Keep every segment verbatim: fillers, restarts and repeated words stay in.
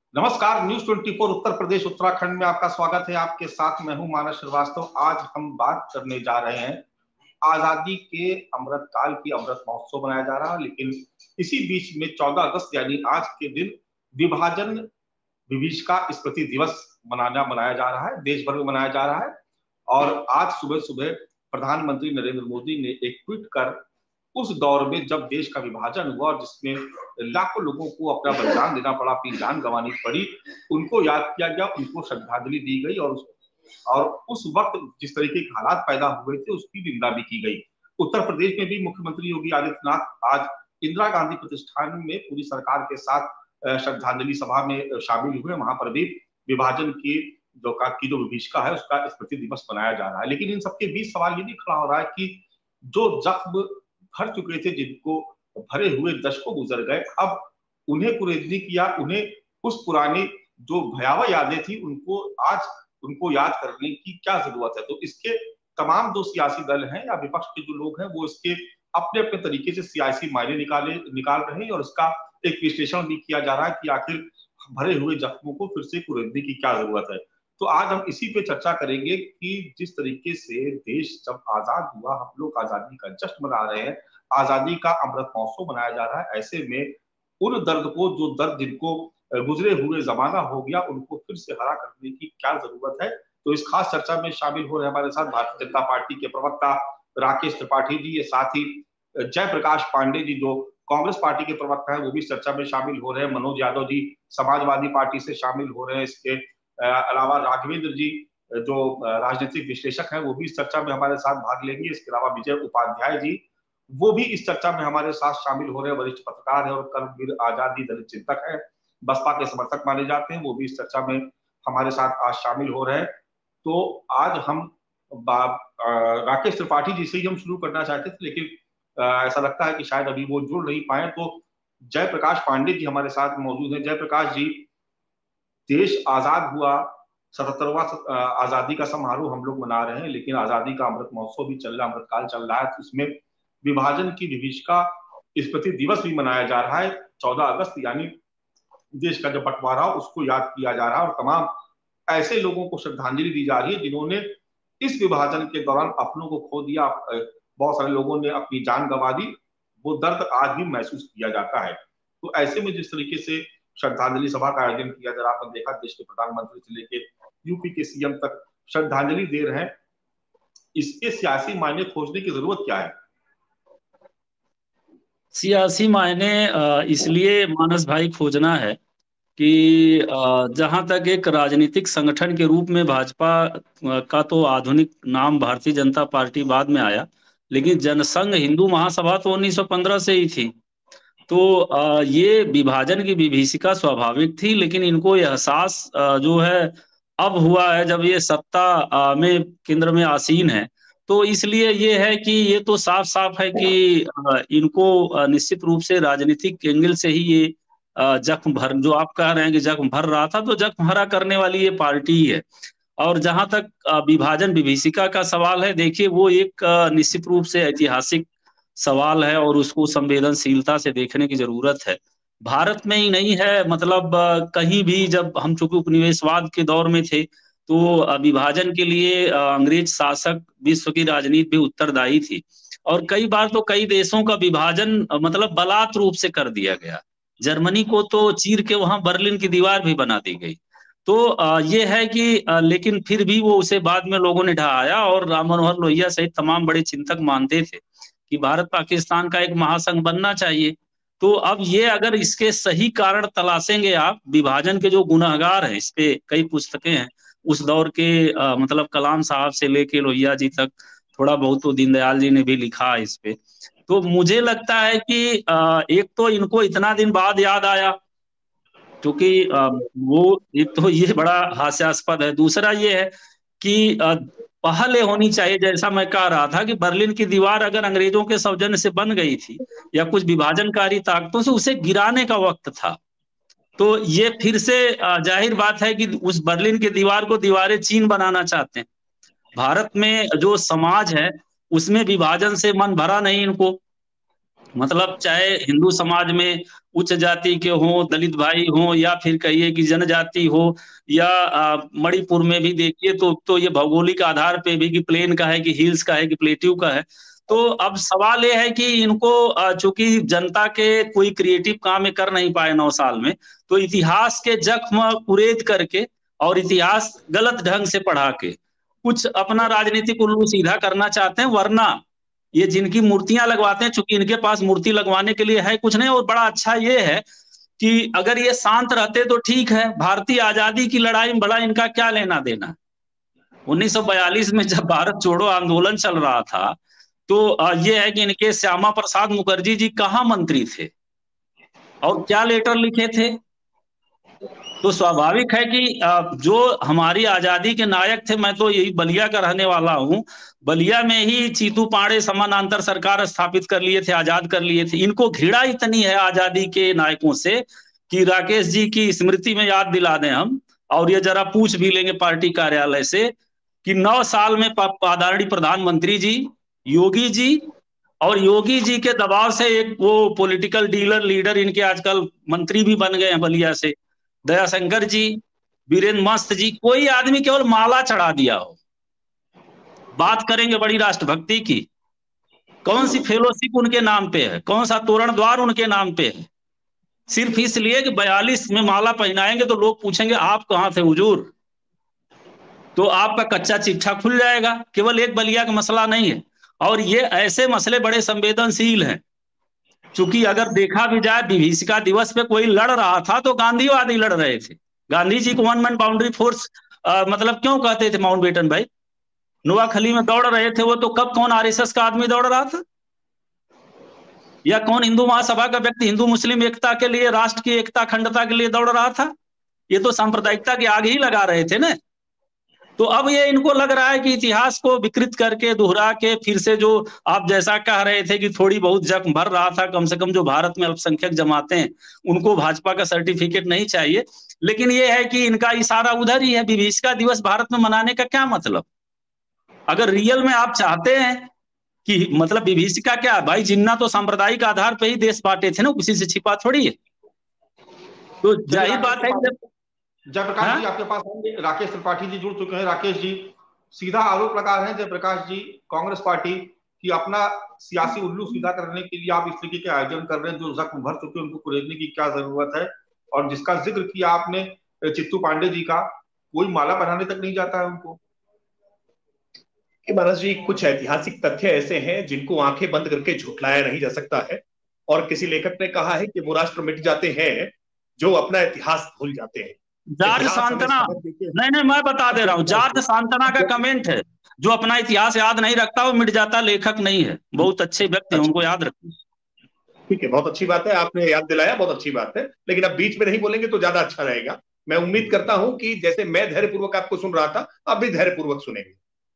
नमस्कार। न्यूज चौबीस उत्तर प्रदेश उत्तराखंड में आपका स्वागत है। आपके साथ मैं हूं मानस श्रीवास्तव। आज हम बात करने जा रहे हैं आजादी के अमृत काल की। अमृत महोत्सव मनाया जा रहा है, लेकिन इसी बीच में चौदह अगस्त यानी आज के दिन विभाजन विभीषिका स्मृति दिवस मनाना मनाया जा रहा है, देश भर में मनाया जा रहा है। और आज सुबह सुबह प्रधानमंत्री नरेंद्र मोदी ने एक ट्वीट कर उस दौर में जब देश का विभाजन हुआ और जिसमें लाखों लोगों को अपना बलिदान देना पड़ा, अपनी जान गंवानी पड़ी, उनको याद किया गया, उनको श्रद्धांजलि दी गई और उस, और उस वक्त जिस तरीके के हालात पैदा हुए थे उसकी निंदा भी की गई। उत्तर प्रदेश में भी मुख्यमंत्री योगी आदित्यनाथ आज इंदिरा गांधी प्रतिष्ठान में पूरी सरकार के साथ श्रद्धांजलि सभा में शामिल हुए। वहां पर भी विभाजन की जो की जो विभीषिका है उसका स्मृति दिवस मनाया जा रहा है। लेकिन इन सबके बीच सवाल ये भी खड़ा हो रहा है कि जो जख्म भर चुके थे, जिनको भरे हुए दशकों गुजर गए, अब उन्हें कुरेदनी किया, उन्हें उस पुरानी जो भयावह यादें थी उनको आज उनको याद करने की क्या जरूरत है। तो इसके तमाम जो सियासी दल हैं या विपक्ष के जो लोग हैं वो इसके अपने अपने तरीके से सियासी मायने निकाले निकाल रहे हैं और इसका एक विश्लेषण भी किया जा रहा है कि आखिर भरे हुए जख्मों को फिर से कुरेदने की क्या जरूरत है। तो आज हम इसी पे चर्चा करेंगे कि जिस तरीके से देश जब आजाद हुआ, हम लोग आजादी का जश्न मना रहे हैं, आजादी का अमृत महोत्सव मनाया जा रहा है, ऐसे में उन दर्द को जो दर्द जिनको गुजरे हुए जमाना हो गया उनको फिर से हरा करने की क्या जरूरत है। तो इस खास चर्चा में शामिल हो रहे हमारे साथ भारतीय जनता पार्टी के प्रवक्ता राकेश त्रिपाठी जी, ये साथ ही जयप्रकाश पांडे जी जो कांग्रेस पार्टी के प्रवक्ता है वो भी चर्चा में शामिल हो रहे हैं, मनोज यादव जी समाजवादी पार्टी से शामिल हो रहे हैं, इसके अलावा राघवेंद्र जी जो राजनीतिक विश्लेषक हैं वो भी इस चर्चा में हमारे साथ भाग लेंगे, इसके अलावा विजय उपाध्याय जी वो भी इस चर्चा में हमारे साथ शामिल हो रहे हैं, वरिष्ठ पत्रकार है और कर्मवीर आजादी दलित चिंतक है, बसपा के समर्थक माने जाते हैं, वो भी इस चर्चा में हमारे साथ आज शामिल हो रहे हैं। तो आज हम राकेश त्रिपाठी जी से ही हम शुरू करना चाहते थे, लेकिन ऐसा लगता है कि शायद अभी वो जुड़ नहीं पाए, तो जयप्रकाश पांडे जी हमारे साथ मौजूद हैं। जयप्रकाश जी, देश आजाद हुआ, सतहत्तरवां आजादी का समारोह हम लोग मना रहे हैं, लेकिन आजादी का अमृत महोत्सव भी चल रहा है, अमृतकाल चल रहा है, तो उसमें विभाजन की विभीषिका स्मृति दिवस भी मनाया जा रहा है। चौदह अगस्त यानी देश का जो बंटवारा उसको याद किया जा रहा है और तमाम ऐसे लोगों को श्रद्धांजलि दी जा रही है जिन्होंने इस विभाजन के दौरान अपनों को खो दिया, बहुत सारे लोगों ने अपनी जान गंवा दी, वो दर्द आज भी महसूस किया जाता है। तो ऐसे में जिस तरीके से श्रद्धांजलि सभा का आयोजन किया जा रहा है, आपने देखा देश के प्रधानमंत्री से लेकर यूपी के सीएम तक श्रद्धांजलि दे रहे हैं, इसके सियासी मायने खोजने की जरूरत क्या है? सियासी मायने इसलिए मानस भाई खोजना है कि जहां तक एक राजनीतिक संगठन के रूप में भाजपा का तो आधुनिक नाम भारतीय जनता पार्टी बाद में आया, लेकिन जनसंघ हिंदू महासभा तो उन्नीस सौ पंद्रह से ही थी। तो ये विभाजन की विभीषिका स्वाभाविक थी, लेकिन इनको एहसास जो है अब हुआ है जब ये सत्ता में केंद्र में आसीन है। तो इसलिए ये है कि ये तो साफ साफ है कि इनको निश्चित रूप से राजनीतिक एंगल से ही ये जख्म भर, जो आप कह रहे हैं कि जख्म भर रहा था, तो जख्म भरा करने वाली ये पार्टी ही है। और जहां तक विभाजन विभीषिका का सवाल है, देखिए वो एक निश्चित रूप से ऐतिहासिक सवाल है और उसको संवेदनशीलता से देखने की जरूरत है। भारत में ही नहीं है, मतलब कहीं भी जब हम चूंकि उपनिवेशवाद के दौर में थे तो विभाजन के लिए अंग्रेज शासक विश्व की राजनीति भी उत्तरदायी थी और कई बार तो कई देशों का विभाजन मतलब बलात् रूप से कर दिया गया। जर्मनी को तो चीर के वहां बर्लिन की दीवार भी बना दी गई। तो ये है कि लेकिन फिर भी वो उसे बाद में लोगों ने ढहाया और राम मनोहर लोहिया सहित तमाम बड़े चिंतक मानते थे कि भारत पाकिस्तान का एक महासंघ बनना चाहिए। तो अब ये अगर इसके सही कारण तलाशेंगे आप, विभाजन के जो गुनहगार हैं, इस पे कई पुस्तकें हैं उस दौर के, आ, मतलब कलाम साहब से लेके लोहिया जी तक, थोड़ा बहुत तो दीनदयाल जी ने भी लिखा इस पे। तो मुझे लगता है कि आ, एक तो इनको इतना दिन बाद याद आया क्योंकि वो एक तो ये बड़ा हास्यास्पद है, दूसरा ये है कि आ, पहले होनी चाहिए, जैसा मैं कह रहा था कि बर्लिन की दीवार अगर अंग्रेजों के सौजन्य से बन गई थी या कुछ विभाजनकारी ताकतों से, उसे गिराने का वक्त था। तो ये फिर से जाहिर बात है कि उस बर्लिन की दीवार को दीवारें चीन बनाना चाहते हैं। भारत में जो समाज है उसमें विभाजन से मन भरा नहीं इनको, मतलब चाहे हिंदू समाज में उच्च जाति के हों, दलित भाई हों, या फिर कहिए कि जनजाति हो, या मणिपुर में भी देखिए तो तो ये भौगोलिक आधार पे भी कि प्लेन का है कि हिल्स का है कि प्लेट्यू का है। तो अब सवाल ये है कि इनको चूंकि जनता के कोई क्रिएटिव काम में कर नहीं पाए नौ साल में, तो इतिहास के जख्म कुरेद करके और इतिहास गलत ढंग से पढ़ा के कुछ अपना राजनीतिक उल्लू सीधा करना चाहते हैं। वरना ये जिनकी मूर्तियां लगवाते हैं, चूंकि इनके पास मूर्ति लगवाने के लिए है कुछ नहीं। और बड़ा अच्छा ये है कि अगर ये शांत रहते तो ठीक है, भारतीय आजादी की लड़ाई में बड़ा इनका क्या लेना देना। उन्नीस सौ बयालीस में जब भारत छोड़ो आंदोलन चल रहा था, तो ये है कि इनके श्यामा प्रसाद मुखर्जी जी कहाँ मंत्री थे और क्या लेटर लिखे थे। तो स्वाभाविक है कि जो हमारी आजादी के नायक थे, मैं तो यही बलिया का रहने वाला हूं, बलिया में ही चीतू पांडे समानांतर सरकार स्थापित कर लिए थे, आजाद कर लिए थे। इनको घृणा इतनी है आजादी के नायकों से कि राकेश जी की स्मृति में याद दिला दें हम, और ये जरा पूछ भी लेंगे पार्टी कार्यालय से कि नौ साल में आदरणीय प्रधानमंत्री जी, योगी जी, और योगी जी के दबाव से एक वो पॉलिटिकल डीलर लीडर इनके आजकल मंत्री भी बन गए हैं बलिया से, दयाशंकर जी, बीरेंद्र मस्त जी, कोई आदमी केवल माला चढ़ा दिया हो। बात करेंगे बड़ी राष्ट्रभक्ति की, कौन सी फेलोशिप उनके नाम पे है, कौन सा तोरण द्वार उनके नाम पे है, सिर्फ इसलिए कि बयालीस में माला पहनाएंगे तो लोग पूछेंगे आप कहां थे हुजूर, तो आपका कच्चा चिट्ठा खुल जाएगा। केवल एक बलिया का मसला नहीं है, और ये ऐसे मसले बड़े संवेदनशील हैं। चूंकि अगर देखा भी जाए विभीषिका दिवस पे कोई लड़ रहा था तो गांधीवादी लड़ रहे थे। गांधी जी को वन मैन बाउंड्री फोर्स आ, मतलब क्यों कहते थे माउंटबेटन भाई? नोआखली में दौड़ रहे थे वो, तो कब कौन आरएसएस का आदमी दौड़ रहा था, या कौन हिंदू महासभा का व्यक्ति हिंदू मुस्लिम एकता के लिए, राष्ट्र की एकता अखंडता के लिए दौड़ रहा था? ये तो सांप्रदायिकता की आग ही लगा रहे थे ना। तो अब ये इनको लग रहा है कि इतिहास को विकृत करके दोहरा के फिर से, जो आप जैसा कह रहे थे कि थोड़ी बहुत जख्म भर रहा था, कम से कम जो भारत में अल्पसंख्यक जमाते हैं उनको भाजपा का सर्टिफिकेट नहीं चाहिए। लेकिन ये है कि इनका इशारा उधर ही है। विभीषिका दिवस भारत में मनाने का क्या मतलब? अगर रियल में आप चाहते हैं कि मतलब विभीषिका क्या है भाई, जिन्ना तो सांप्रदायिक आधार पर ही देश बांटे थे ना, किसी से छिपा थोड़ी है। तो जाहिर बात है कि जयप्रकाश जी आपके पास आएंगे, राकेश त्रिपाठी जी जुड़ चुके हैं। राकेश जी, सीधा आरोप लगा रहे हैं जयप्रकाश जी कांग्रेस पार्टी की अपना सियासी उल्लू सीधा करने के लिए आप इस तरीके के आयोजन कर रहे हैं। जो जख्म भर चुके हैं उनको कुरेदने की क्या जरूरत है? और जिसका जिक्र किया आपने चित्तू पांडे जी का, कोई माला पहनाने तक नहीं जाता है उनको। मानस जी, कुछ ऐतिहासिक तथ्य ऐसे हैं जिनको आंखें बंद करके झुठलाया नहीं जा सकता है। और किसी लेखक ने कहा है कि वो राष्ट्र मिट जाते हैं जो अपना इतिहास भूल जाते हैं। जॉर्ज सांतना, नहीं नहीं मैं बता दे रहा हूँ, जॉर्ज सांतना का कमेंट है, जो अपना इतिहास याद नहीं रखता वो मिट जाता, लेखक नहीं है। बहुत अच्छे व्यक्ति हैं, उनको याद रखना। ठीक है, बहुत अच्छी बात है, आपने याद दिलाया, बहुत अच्छी बात है। लेकिन अब बीच में नहीं बोलेंगे तो ज्यादा अच्छा रहेगा। मैं उम्मीद करता हूं कि जैसे मैं धैर्यपूर्वक आपको सुन रहा था, आप भी धैर्यपूर्वक सुनेंगे।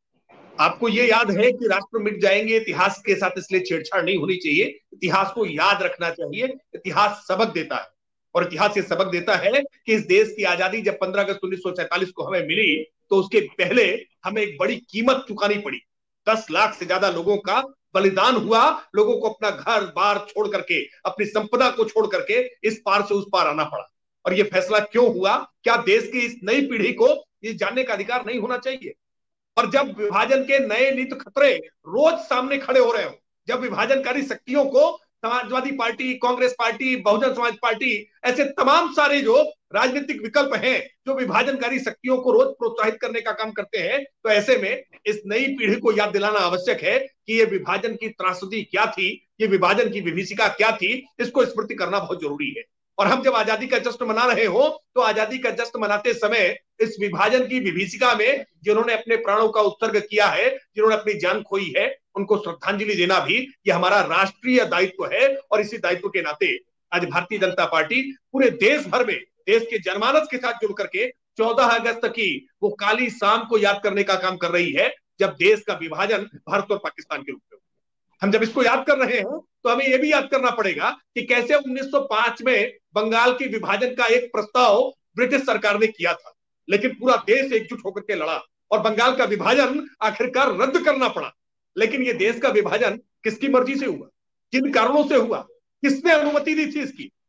आपको ये याद है कि राष्ट्र मिट जाएंगे, इतिहास के साथ इसलिए छेड़छाड़ नहीं होनी चाहिए। इतिहास को याद रखना चाहिए। इतिहास सबक देता है, और इतिहास ये सबक देता है कि इस देश की आजादी जब पंद्रह अगस्त उन्नीस सौ सैंतालीस को हमें मिली, तो उसके पहले हमें एक बड़ी कीमत चुकानी पड़ी। दस लाख से ज्यादा लोगों का बलिदान हुआ। लोगों को अपना घर बार छोड़ करके, अपनी संपदा को छोड़ करके इस पार से उस पार आना पड़ा। और ये फैसला क्यों हुआ? क्या देश की इस नई पीढ़ी को ये जानने का अधिकार नहीं होना चाहिए? और जब विभाजन के नए नित खतरे रोज सामने खड़े हो रहे हो, जब विभाजनकारी शक्तियों को समाजवादी पार्टी, कांग्रेस पार्टी, बहुजन समाज पार्टी, ऐसे तमाम सारे जो राजनीतिक विकल्प हैं जो विभाजनकारी शक्तियों को रोज प्रोत्साहित करने का काम करते हैं, तो ऐसे में इस नई पीढ़ी को याद दिलाना आवश्यक है कि ये विभाजन की त्रासदी क्या थी, ये विभाजन की विभीषिका क्या थी, इसको स्मृति करना बहुत जरूरी है। और हम जब आजादी का जश्न मना रहे हो, तो आजादी का जश्न मनाते समय इस विभाजन की विभीषिका में जिन्होंने अपने प्राणों का उत्सर्ग किया है, जिन्होंने अपनी जान खोई है, उनको श्रद्धांजलि देना भी ये हमारा राष्ट्रीय दायित्व है। और इसी दायित्व के नाते आज भारतीय जनता पार्टी पूरे देश भर में देश के जनमानस के साथ जुड़ करके चौदह अगस्त की वो काली शाम को याद करने का काम कर रही है, जब देश का विभाजन भारत और पाकिस्तान के रूप में। हम जब इसको याद कर रहे हैं तो हमें यह भी याद करना पड़ेगा कि कैसे उन्नीस सौ पांच में बंगाल के विभाजन का एक प्रस्ताव ब्रिटिश सरकार ने किया था, लेकिन पूरा देश एकजुट होकर के लड़ा और बंगाल का विभाजन आखिरकार रद्द करना पड़ा। लेकिन ये देश का विभाजन किसकी मर्जी से हुआ, किन कारणों से हुआ, किसने अनुमति दी थी इसकी?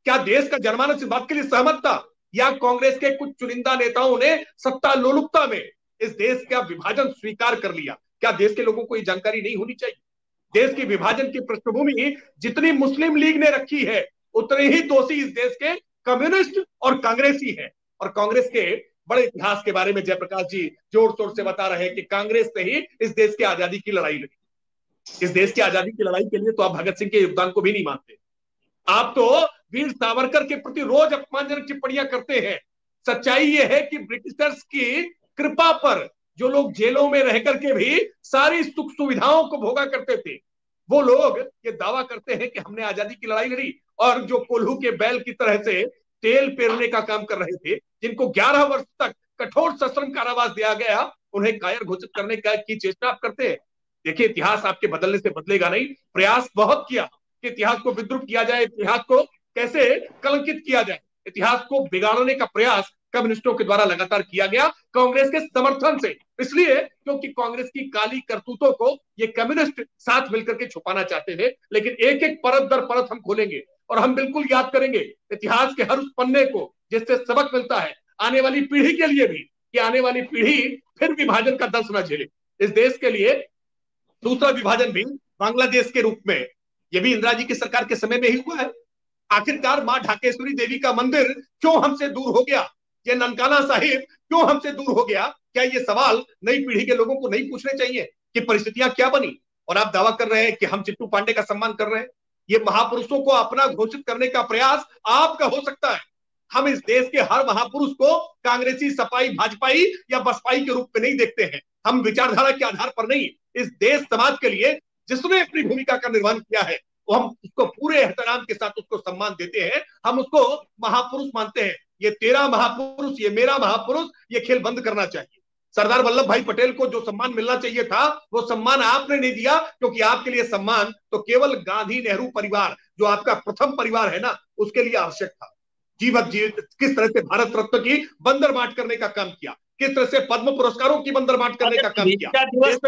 क्या देश का जनमानस इस बात के लिए सहमत था, या कांग्रेस के कुछ चुनिंदा नेताओं ने सत्ता लोलुपता में इस देश का विभाजन स्वीकार कर लिया? क्या देश के लोगों को ये जानकारी नहीं होनी चाहिए? देश की विभाजन की पृष्ठभूमि जितनी मुस्लिम लीग ने रखी है, उतने ही दोषी इस देश के कम्युनिस्ट और कांग्रेसी हैं। और कांग्रेस के बड़े इतिहास के बारे में जयप्रकाश जी जोर शोर से बता रहे हैं कि कांग्रेस ने ही इस देश की आजादी की लड़ाई लड़ी। इस देश की आजादी की लड़ाई के लिए तो आप भगत सिंह के योगदान को भी नहीं मानते। आप तो वीर सावरकर के प्रति रोज अपमानजनक टिप्पणियां करते हैं। सच्चाई यह है कि ब्रिटिशर्स की कृपा पर जो लोग जेलों में रह करके भी सारी सुख सुविधाओं को भोगा करते थे, वो लोग ये दावा करते हैं कि हमने आजादी की लड़ाई लड़ी। और जो कोल्हू के बैल की तरह से तेल पेरने का काम कर रहे थे, जिनको ग्यारह वर्ष तक कठोर सश्रम कारावास दिया गया, उन्हें कायर घोषित करने का की चेष्टा आप करते हैं। देखिए, इतिहास आपके बदलने से बदलेगा नहीं। प्रयास बहुत किया कि इतिहास को विद्रुप किया जाए, इतिहास को कैसे कलंकित किया जाए, इतिहास को बिगाड़ने का प्रयास कम्युनिस्टों के द्वारा लगातार किया गया, कांग्रेस के समर्थन से। इसलिए क्योंकि कांग्रेस की काली करतूतों को ये कम्युनिस्ट साथ मिलकर के छुपाना चाहते थे। लेकिन एक एक परत दर परत हम खोलेंगे और हम बिल्कुल याद करेंगे इतिहास के हर उस पन्ने को जिससे सबक मिलता है आने वाली पीढ़ी के लिए भी, कि आने वाली पीढ़ी फिर विभाजन का दर्द न झेले। इस देश के लिए दूसरा विभाजन भी बांग्लादेश के रूप में, यह भी इंदिरा जी की सरकार के समय में ही हुआ है। आखिरकार मां ढाकेश्वरी देवी का मंदिर क्यों हमसे दूर हो गया, ये ननकाना साहिब क्यों हमसे दूर हो गया? क्या ये सवाल नई पीढ़ी के लोगों को नहीं पूछने चाहिए कि परिस्थितियां क्या बनी? और आप दावा कर रहे हैं कि हम चिट्टू पांडे का सम्मान कर रहे हैं। ये महापुरुषों को अपना घोषित करने का प्रयास आपका हो सकता है। हम इस देश के हर महापुरुष को कांग्रेसी, सपाई, भाजपाई या बसपाई के रूप में नहीं देखते हैं। हम विचारधारा के आधार पर नहीं, इस देश समाज के लिए जिसने अपनी भूमिका का निर्वहन किया है, वो हम उसको पूरे एहतराम के साथ उसको सम्मान देते हैं। हम उसको महापुरुष मानते हैं। ये तेरा महापुरुष, ये मेरा महापुरुष, ये खेल बंद करना चाहिए। सरदार वल्लभ भाई पटेल को जो सम्मान मिलना चाहिए था, वो सम्मान आपने नहीं दिया, क्योंकि आपके लिए सम्मान तो केवल गांधी नेहरू परिवार, जो आपका प्रथम परिवार है ना, उसके लिए आवश्यक था। जीवत जीवित किस तरह से भारत रत्न की बंदर बांट करने का काम किया, किस तरह से पद्म पुरस्कारों की बंदर बांट करने का काम किया,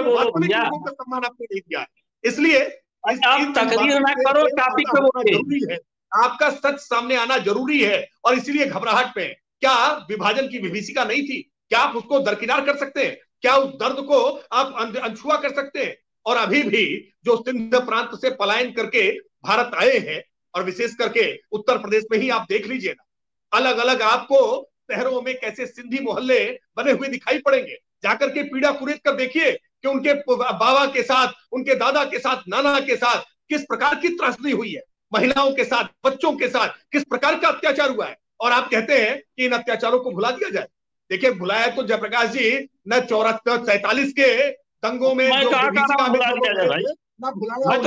लोगों का सम्मान आपने नहीं दिया है। इसलिए जरूरी है, आपका सच सामने आना जरूरी है। और इसीलिए घबराहट में, क्या विभाजन की विभीषिका नहीं थी? क्या आप उसको दरकिनार कर सकते हैं? क्या उस दर्द को आप अनछुआ कर सकते हैं? और अभी भी जो सिंध प्रांत से पलायन करके भारत आए हैं, और विशेष करके उत्तर प्रदेश में ही आप देख लीजिए ना, अलग अलग आपको शहरों में कैसे सिंधी मोहल्ले बने हुए दिखाई पड़ेंगे। जाकर के पीड़ा कुरेद कर देखिए कि उनके बाबा के साथ, उनके दादा के साथ, नाना के साथ किस प्रकार की त्रासदी हुई है, महिलाओं के साथ, बच्चों के साथ किस प्रकार का अत्याचार हुआ है। और आप कहते हैं कि इन अत्याचारों को भुला दिया जाए। देखिए, भुलाया तो जयप्रकाश जी न चौरासी सैतालीस के दंगों में जो ना भुलाया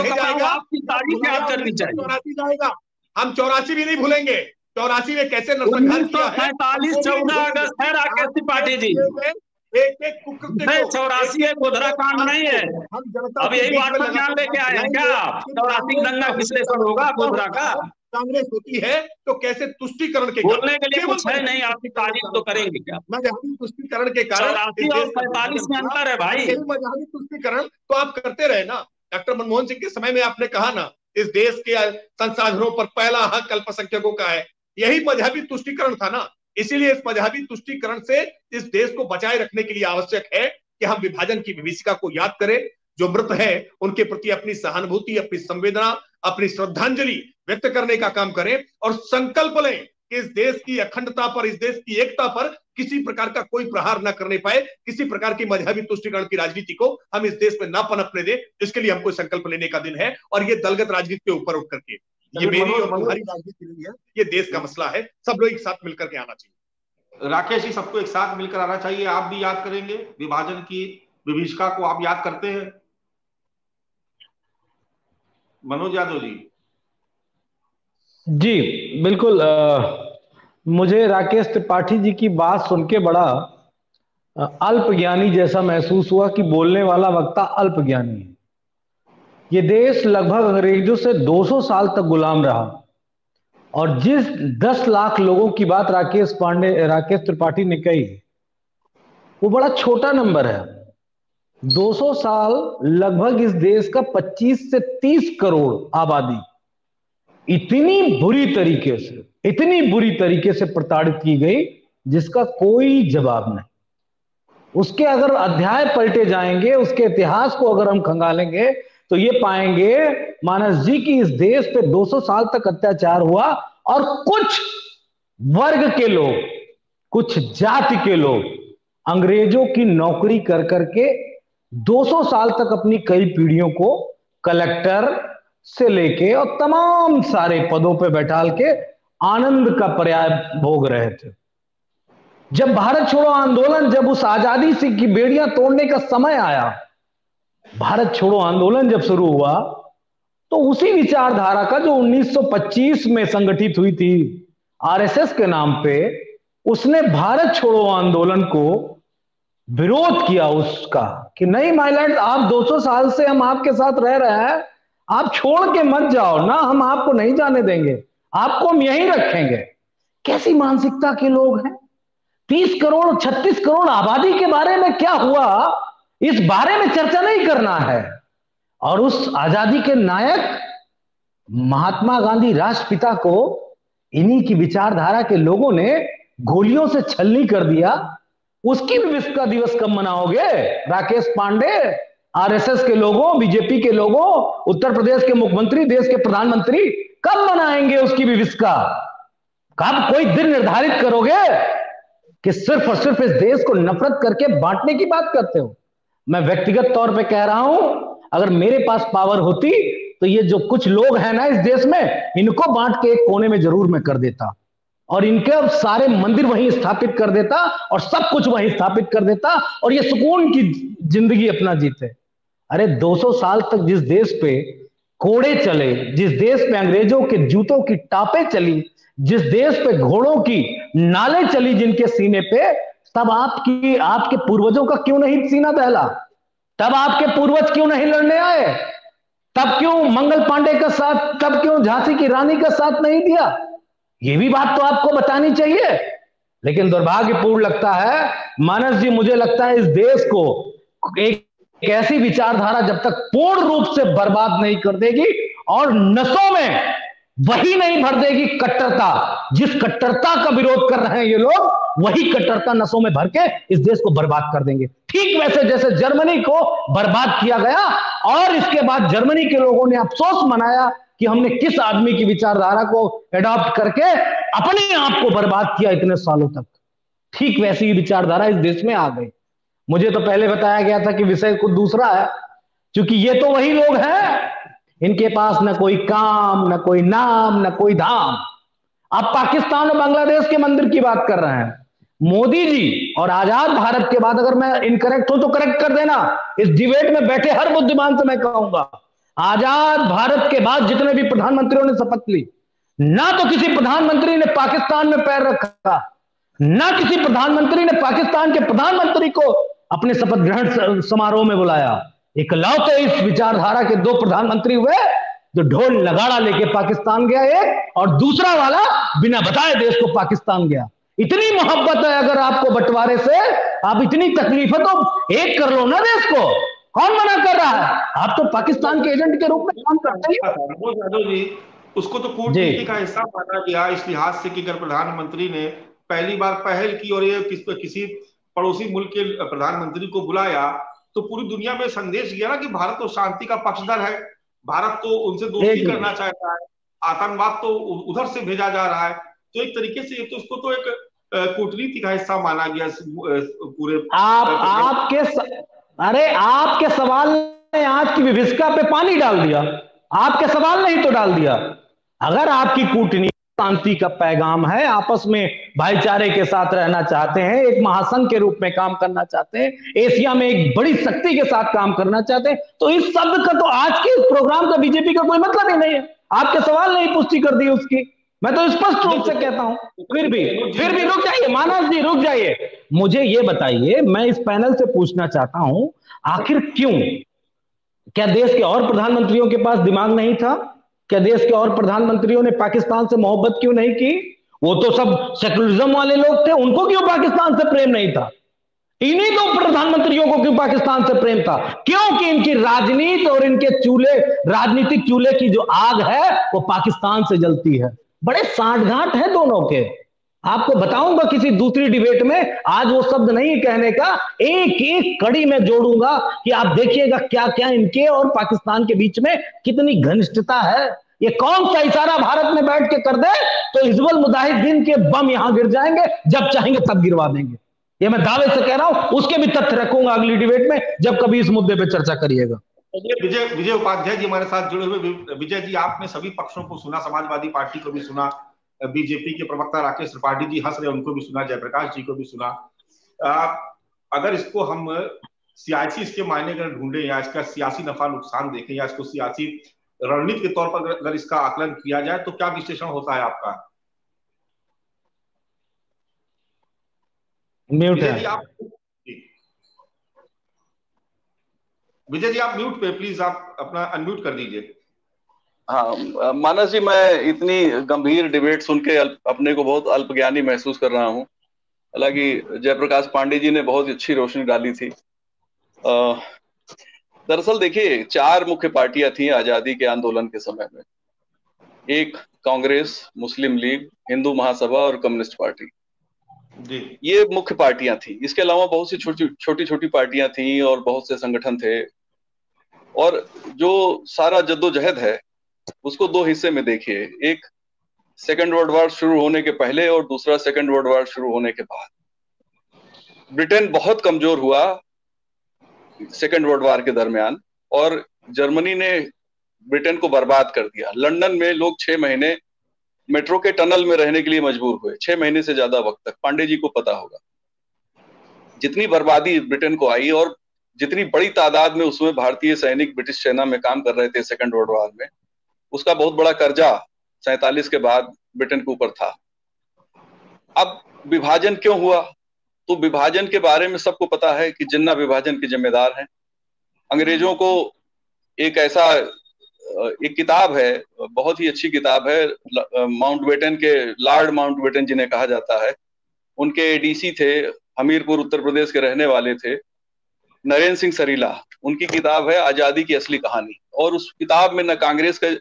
चौरासी जाएगा। हम चौरासी भी नहीं भूलेंगे। चौरासी में कैसे नरसंहार किया है, सैतालीस चौदह अगस्त है राकेश त्रिपाठी जी। एक एक कुकृत्य चौरासी है, गोधरा कांड नहीं है। अब यही बात पर ध्यान लेके आए हैं क्या आप? चौरासी दंगा विश्लेषण होगा गोधरा का। कांग्रेस होती है तो कैसे तुष्टीकरण के बोलने के लिए कुछ है नहीं, आपकी तारीफ तो करेंगे क्या? मजहबी तुष्टीकरण के कारण चौरासी और सैतालीस में अंतर है भाई। मजहबी तुष्टीकरण तो आप करते रहे ना। डॉक्टर मनमोहन सिंह के समय में आपने कहा ना, इस देश के संसाधनों पर पहला हक अल्पसंख्यकों का है। यही मजहबी तुष्टीकरण था ना। इसीलिए इस मजहबी तुष्टीकरण से इस देश को बचाए रखने के लिए आवश्यक है कि हम विभाजन की विभीषिका को याद करें। जो मृत है उनके प्रति अपनी सहानुभूति, अपनी संवेदना, अपनी श्रद्धांजलि व्यक्त करने का काम करें और संकल्प लें कि इस देश की अखंडता पर, इस देश की एकता पर किसी प्रकार का कोई प्रहार न करने पाए, किसी प्रकार की मजहबी तुष्टीकरण की राजनीति को हम इस देश में ना पनपने दें। इसके लिए हमको संकल्प लेने का दिन है। और ये दलगत राजनीति के ऊपर उठ करके, ये मेरी और तुम्हारी राजनीति नहीं है, ये देश का मसला है। सब लोग एक साथ मिलकर के आना चाहिए। राकेश जी, सबको एक साथ मिलकर आना चाहिए। आप भी याद करेंगे विभाजन की विभीषिका को? आप याद करते हैं? मनोज यादव जी। जी बिल्कुल। आ, मुझे राकेश त्रिपाठी जी की बात सुन के बड़ा अल्पज्ञानी जैसा महसूस हुआ कि बोलने वाला वक्ता अल्पज्ञानी है। ये देश लगभग अंग्रेजों से दो सौ साल तक गुलाम रहा, और जिस दस लाख लोगों की बात राकेश पांडे राकेश त्रिपाठी ने कही, वो बड़ा छोटा नंबर है। दो सौ साल लगभग इस देश का पच्चीस से तीस करोड़ आबादी, इतनी बुरी तरीके से इतनी बुरी तरीके से प्रताड़ित की गई जिसका कोई जवाब नहीं। उसके अगर अध्याय पलटे जाएंगे, उसके इतिहास को अगर हम खंगालेंगे तो ये पाएंगे मानस जी की इस देश पे दो सौ साल तक अत्याचार हुआ और कुछ वर्ग के लोग, कुछ जाति के लोग अंग्रेजों की नौकरी कर करके दो सौ साल तक अपनी कई पीढ़ियों को कलेक्टर से लेके और तमाम सारे पदों पे बैठाल के आनंद का पर्याय भोग रहे थे। जब भारत छोड़ो आंदोलन, जब उस आजादी से की बेड़ियां तोड़ने का समय आया, भारत छोड़ो आंदोलन जब शुरू हुआ तो उसी विचारधारा का जो उन्नीस सौ पच्चीस में संगठित हुई थी आरएसएस के नाम पे, उसने भारत छोड़ो आंदोलन को विरोध किया उसका कि नहीं माय लॉर्ड, आप दो सौ साल से हम आपके साथ रह रहे हैं, आप छोड़ के मत जाओ ना, हम आपको नहीं जाने देंगे, आपको हम यहीं रखेंगे। कैसी मानसिकता के लोग हैं। तीस करोड़ छत्तीस करोड़ आबादी के बारे में क्या हुआ इस बारे में चर्चा नहीं करना है। और उस आजादी के नायक महात्मा गांधी राष्ट्रपिता को इन्हीं की विचारधारा के लोगों ने गोलियों से छलनी कर दिया। उसकी भी विश्व दिवस कब मनाओगे? राकेश पांडे, आरएसएस के लोगों, बीजेपी के लोगों, उत्तर प्रदेश के मुख्यमंत्री, देश के प्रधानमंत्री कब मनाएंगे उसकी भी विश्व का? कब कोई दिन निर्धारित करोगे कि सिर्फ और सिर्फ इस देश को नफरत करके बांटने की बात करते हो? मैं व्यक्तिगत तौर पे कह रहा हूं, अगर मेरे पास पावर होती तो ये जो कुछ लोग हैं ना इस देश में, इनको बांट के एक कोने में जरूर मैं कर देता और इनके अब सारे मंदिर वहीं स्थापित कर देता और सब कुछ वहीं स्थापित कर देता और ये सुकून की जिंदगी अपना जीते। अरे दो सौ साल तक जिस देश पे कोड़े चले, जिस देश पे अंग्रेजों के जूतों की टापे चली, जिस देश पे घोड़ों की नाले चली जिनके सीने पे, तब आपकी आपके पूर्वजों का क्यों नहीं सीना दहला? तब आपके पूर्वज क्यों नहीं लड़ने आए? तब क्यों मंगल पांडे का साथ, तब क्यों झांसी की रानी का साथ नहीं दिया? ये भी बात तो आपको बतानी चाहिए। लेकिन दुर्भाग्यपूर्ण लगता है मानस जी, मुझे लगता है इस देश को एक, एक ऐसी विचारधारा जब तक पूर्ण रूप से बर्बाद नहीं कर देगी और नसों में वही नहीं भर देगी कट्टरता, जिस कट्टरता का विरोध कर रहे हैं ये लोग, वही कट्टरता नसों में भर के इस देश को बर्बाद कर देंगे। ठीक वैसे जैसे जर्मनी को बर्बाद किया गया और इसके बाद जर्मनी के लोगों ने अफसोस मनाया कि हमने किस आदमी की विचारधारा को एडॉप्ट करके अपने आप को बर्बाद किया इतने सालों तक। ठीक वैसी ही विचारधारा इस देश में आ गई। मुझे तो पहले बताया गया था कि विषय कुछ दूसरा है, क्योंकि ये तो वही लोग हैं, इनके पास न कोई काम, न कोई नाम, न कोई धाम। आप पाकिस्तान और बांग्लादेश के मंदिर की बात कर रहे हैं। मोदी जी और आजाद भारत के बाद, अगर मैं इनकरेक्ट हूं तो करेक्ट कर देना, इस डिबेट में बैठे हर बुद्धिमान से मैं कहूंगा, आजाद भारत के बाद जितने भी प्रधानमंत्रियों ने शपथ ली, ना तो किसी प्रधानमंत्री ने पाकिस्तान में पैर रखा, ना किसी प्रधानमंत्री ने पाकिस्तान के प्रधानमंत्री को अपने शपथ ग्रहण समारोह में बुलाया। इकलौते इस विचारधारा के दो प्रधानमंत्री हुए जो ढोल नगाड़ा लेके पाकिस्तान गया एक, और दूसरा वाला बिना बताए देश को पाकिस्तान गया। इतनी मोहब्बत है अगर आपको बंटवारे से, आप इतनी तकलीफ है तो एक कर लो ना देश को। कौन मना कर रहा है? आप तो पाकिस्तान के एजेंट के रूप में काम करते हैं। यादव जी, उसको तो कूटनीति का हिस्सा माना गया इस लिहाज से कि अगर प्रधानमंत्री ने पहली बार पहल की और ये किस, किसी पड़ोसी मुल्क के प्रधानमंत्री को बुलाया तो पूरी दुनिया में संदेश गया ना कि भारत तो शांति का पक्षधर है, भारत तो उनसे दोस्ती करना चाहता है, आतंकवाद तो उधर से भेजा जा रहा है। तो एक तरीके से ये तो इसको तो एक कूटनीति का हिस्सा माना गया पूरे। आप आपके स... अरे आपके सवाल ने आज की विभिषिका पे पानी डाल दिया। आपके सवाल ने ही तो डाल दिया। अगर आपकी कूटनीति शांति का पैगाम है, आपस में भाईचारे के साथ रहना चाहते हैं, एक महासंघ के रूप में काम करना चाहते हैं, एशिया में एक बड़ी शक्ति के साथ काम करना चाहते हैं, तो इस शब्द का तो आज के प्रोग्राम का बीजेपी का कोई मतलब ही नहीं है। आपके सवाल ने ही पुष्टि कर दी उसकी। मैं तो स्पष्ट रूप से कहता हूं। फिर भी फिर भी रुक जाइए मानस जी, रुक जाइए। मुझे ये बताइए, मैं इस पैनल से पूछना चाहता हूं, आखिर क्यों? क्या देश के और प्रधानमंत्रियों के पास दिमाग नहीं था? क्या देश के और प्रधानमंत्रियों ने पाकिस्तान से मोहब्बत क्यों नहीं की? वो तो सब सेकुलरिज्म वाले लोग थे, उनको क्यों पाकिस्तान से प्रेम नहीं था? इन्हीं दो प्रधानमंत्रियों को क्यों पाकिस्तान से प्रेम था? क्योंकि इनकी राजनीति और इनके चूल्हे, राजनीतिक चूल्हे की जो आग है वो पाकिस्तान से जलती है। बड़े सांठगांठ है दोनों के। आपको बताऊंगा किसी दूसरी डिबेट में, आज वो शब्द नहीं कहने का, एक एक कड़ी में जोड़ूंगा कि आप देखिएगा क्या क्या इनके और पाकिस्तान के बीच में कितनी घनिष्ठता है। ये कौन सा इशारा भारत में बैठ के कर दे तो हिजबुल मुजाहिदीन के बम यहां गिर जाएंगे, जब चाहेंगे तब गिरवा देंगे। ये मैं दावे से कह रहा हूं, उसके भी तथ्य रखूंगा अगली डिबेट में जब कभी इस मुद्दे पे चर्चा करिएगा। विजय विजय उपाध्याय जी हमारे साथ जुड़े हुए। विजय जी, आपने सभी पक्षों को सुना, समाजवादी पार्टी को भी सुना, बीजेपी के प्रवक्ता राकेश त्रिपाठी जी हंस रहे उनको भी सुना, जयप्रकाश जी को भी सुना। आ, अगर इसको हम सियासी इसके मायने अगर ढूंढे या इसका सियासी नफा नुकसान देखें या इसको सियासी रणनीति के तौर पर अगर इसका आकलन किया जाए तो क्या विश्लेषण होता है आपका? म्यूट विजय है। जी आप विजय जी आप म्यूट पे प्लीज, आप अपना अनम्यूट कर दीजिए। हाँ मानस जी, मैं इतनी गंभीर डिबेट सुन के अपने को बहुत अल्पज्ञानी महसूस कर रहा हूँ। हालांकि जयप्रकाश पांडे जी ने बहुत अच्छी रोशनी डाली थी। दरअसल देखिए, चार मुख्य पार्टियां थी आजादी के आंदोलन के समय में। एक कांग्रेस, मुस्लिम लीग, हिंदू महासभा और कम्युनिस्ट पार्टी, ये मुख्य पार्टियां थी। इसके अलावा बहुत सी छोटी छोटी छोटी पार्टियां थी और बहुत से संगठन थे। और जो सारा जद्दोजहद है उसको दो हिस्से में देखिए, एक सेकेंड वर्ल्ड वॉर शुरू होने के पहले और दूसरा सेकेंड वर्ल्ड वॉर शुरू होने के बाद। ब्रिटेन बहुत कमजोर हुआ सेकेंड वर्ल्ड वॉर के दरमियान और जर्मनी ने ब्रिटेन को बर्बाद कर दिया। लंदन में लोग छह महीने मेट्रो के टनल में रहने के लिए मजबूर हुए, छह महीने से ज्यादा वक्त तक। पांडे जी को पता होगा जितनी बर्बादी ब्रिटेन को आई और जितनी बड़ी तादाद में उसमें भारतीय सैनिक ब्रिटिश सेना में काम कर रहे थे सेकेंड वर्ल्ड वॉर में, उसका बहुत बड़ा कर्जा सैतालीस के बाद ब्रिटेन के ऊपर था। अब विभाजन क्यों हुआ? तो विभाजन के बारे में सबको पता है कि जिन्ना विभाजन के जिम्मेदार हैं। अंग्रेजों को एक ऐसा एक किताब है, बहुत ही अच्छी किताब है, माउंटबेटन के, लॉर्ड माउंटबेटन जिन्हें कहा जाता है, उनके डीसी थे, हमीरपुर उत्तर प्रदेश के रहने वाले थे, नरेंद्र सिंह सरीला। उनकी किताब है आजादी की असली कहानी। और उस किताब में न कांग्रेस के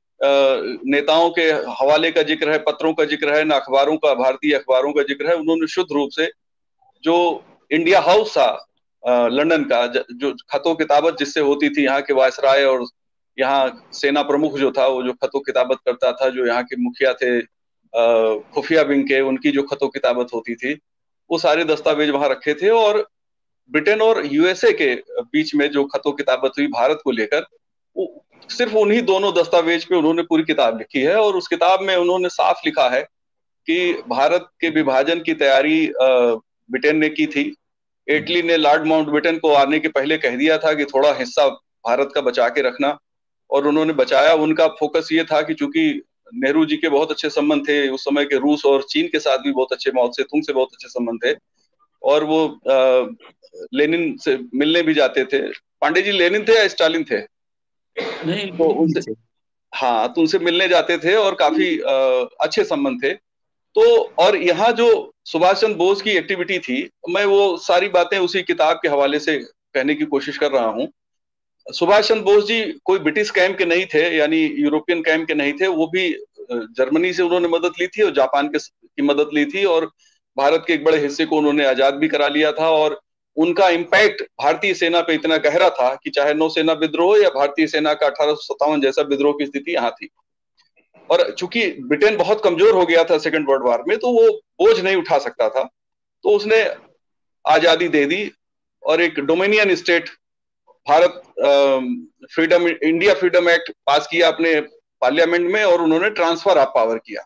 नेताओं के हवाले का जिक्र है, पत्रों का जिक्र है, न अखबारों का, भारतीय अखबारों का जिक्र है। उन्होंने शुद्ध रूप से जो इंडिया हाउस था लंदन का, जो खतो किताबत जिससे होती थी, यहाँ के वायसराय और यहाँ सेना प्रमुख जो था वो जो खतो किताबत करता था, जो यहाँ के मुखिया थे खुफिया विंग के, उनकी जो खतो किताबत होती थी, वो सारे दस्तावेज वहां रखे थे। और ब्रिटेन और यूएसए के बीच में जो खतो किताबत हुई भारत को लेकर, सिर्फ उन्हीं दोनों दस्तावेज पे उन्होंने पूरी किताब लिखी है। और उस किताब में उन्होंने साफ लिखा है कि भारत के विभाजन की तैयारी ब्रिटेन ने की थी। इटली ने लॉर्ड माउंटबेटन को आने के पहले कह दिया था कि थोड़ा हिस्सा भारत का बचा के रखना, और उन्होंने बचाया। उनका फोकस ये था कि चूंकि नेहरू जी के बहुत अच्छे संबंध थे, उस समय के रूस और चीन के साथ भी बहुत अच्छे, माओ से तुंग से बहुत अच्छे संबंध थे, और वो आ, लेनिन से मिलने भी जाते थे। पांडे जी लेनिन थे या स्टालिन थे? नहीं, तो उनसे, हाँ, तो उनसे मिलने जाते थे और काफी आ, अच्छे संबंध थे। तो और यहाँ जो सुभाष चंद्र बोस की एक्टिविटी थी, मैं वो सारी बातें उसी किताब के हवाले से कहने की कोशिश कर रहा हूँ। सुभाष चंद्र बोस जी कोई ब्रिटिश कैंप के नहीं थे, यानी यूरोपियन कैंप के नहीं थे। वो भी जर्मनी से उन्होंने मदद ली थी और जापान के की मदद ली थी, और भारत के एक बड़े हिस्से को उन्होंने आजाद भी करा लिया था। और उनका इम्पैक्ट भारतीय सेना पे इतना गहरा था कि चाहे नौसेना विद्रोह या भारतीय सेना का अठारह सौ सत्तावन जैसा विद्रोह की स्थिति यहाँ थी। और चूंकि ब्रिटेन बहुत कमजोर हो गया था सेकेंड वर्ल्ड वॉर में, तो वो बोझ नहीं उठा सकता था, तो उसने आजादी दे दी और एक dominion state Bharat freedom India freedom act pass किया अपने पार्लियामेंट में, और उन्होंने ट्रांसफर ऑफ पावर किया।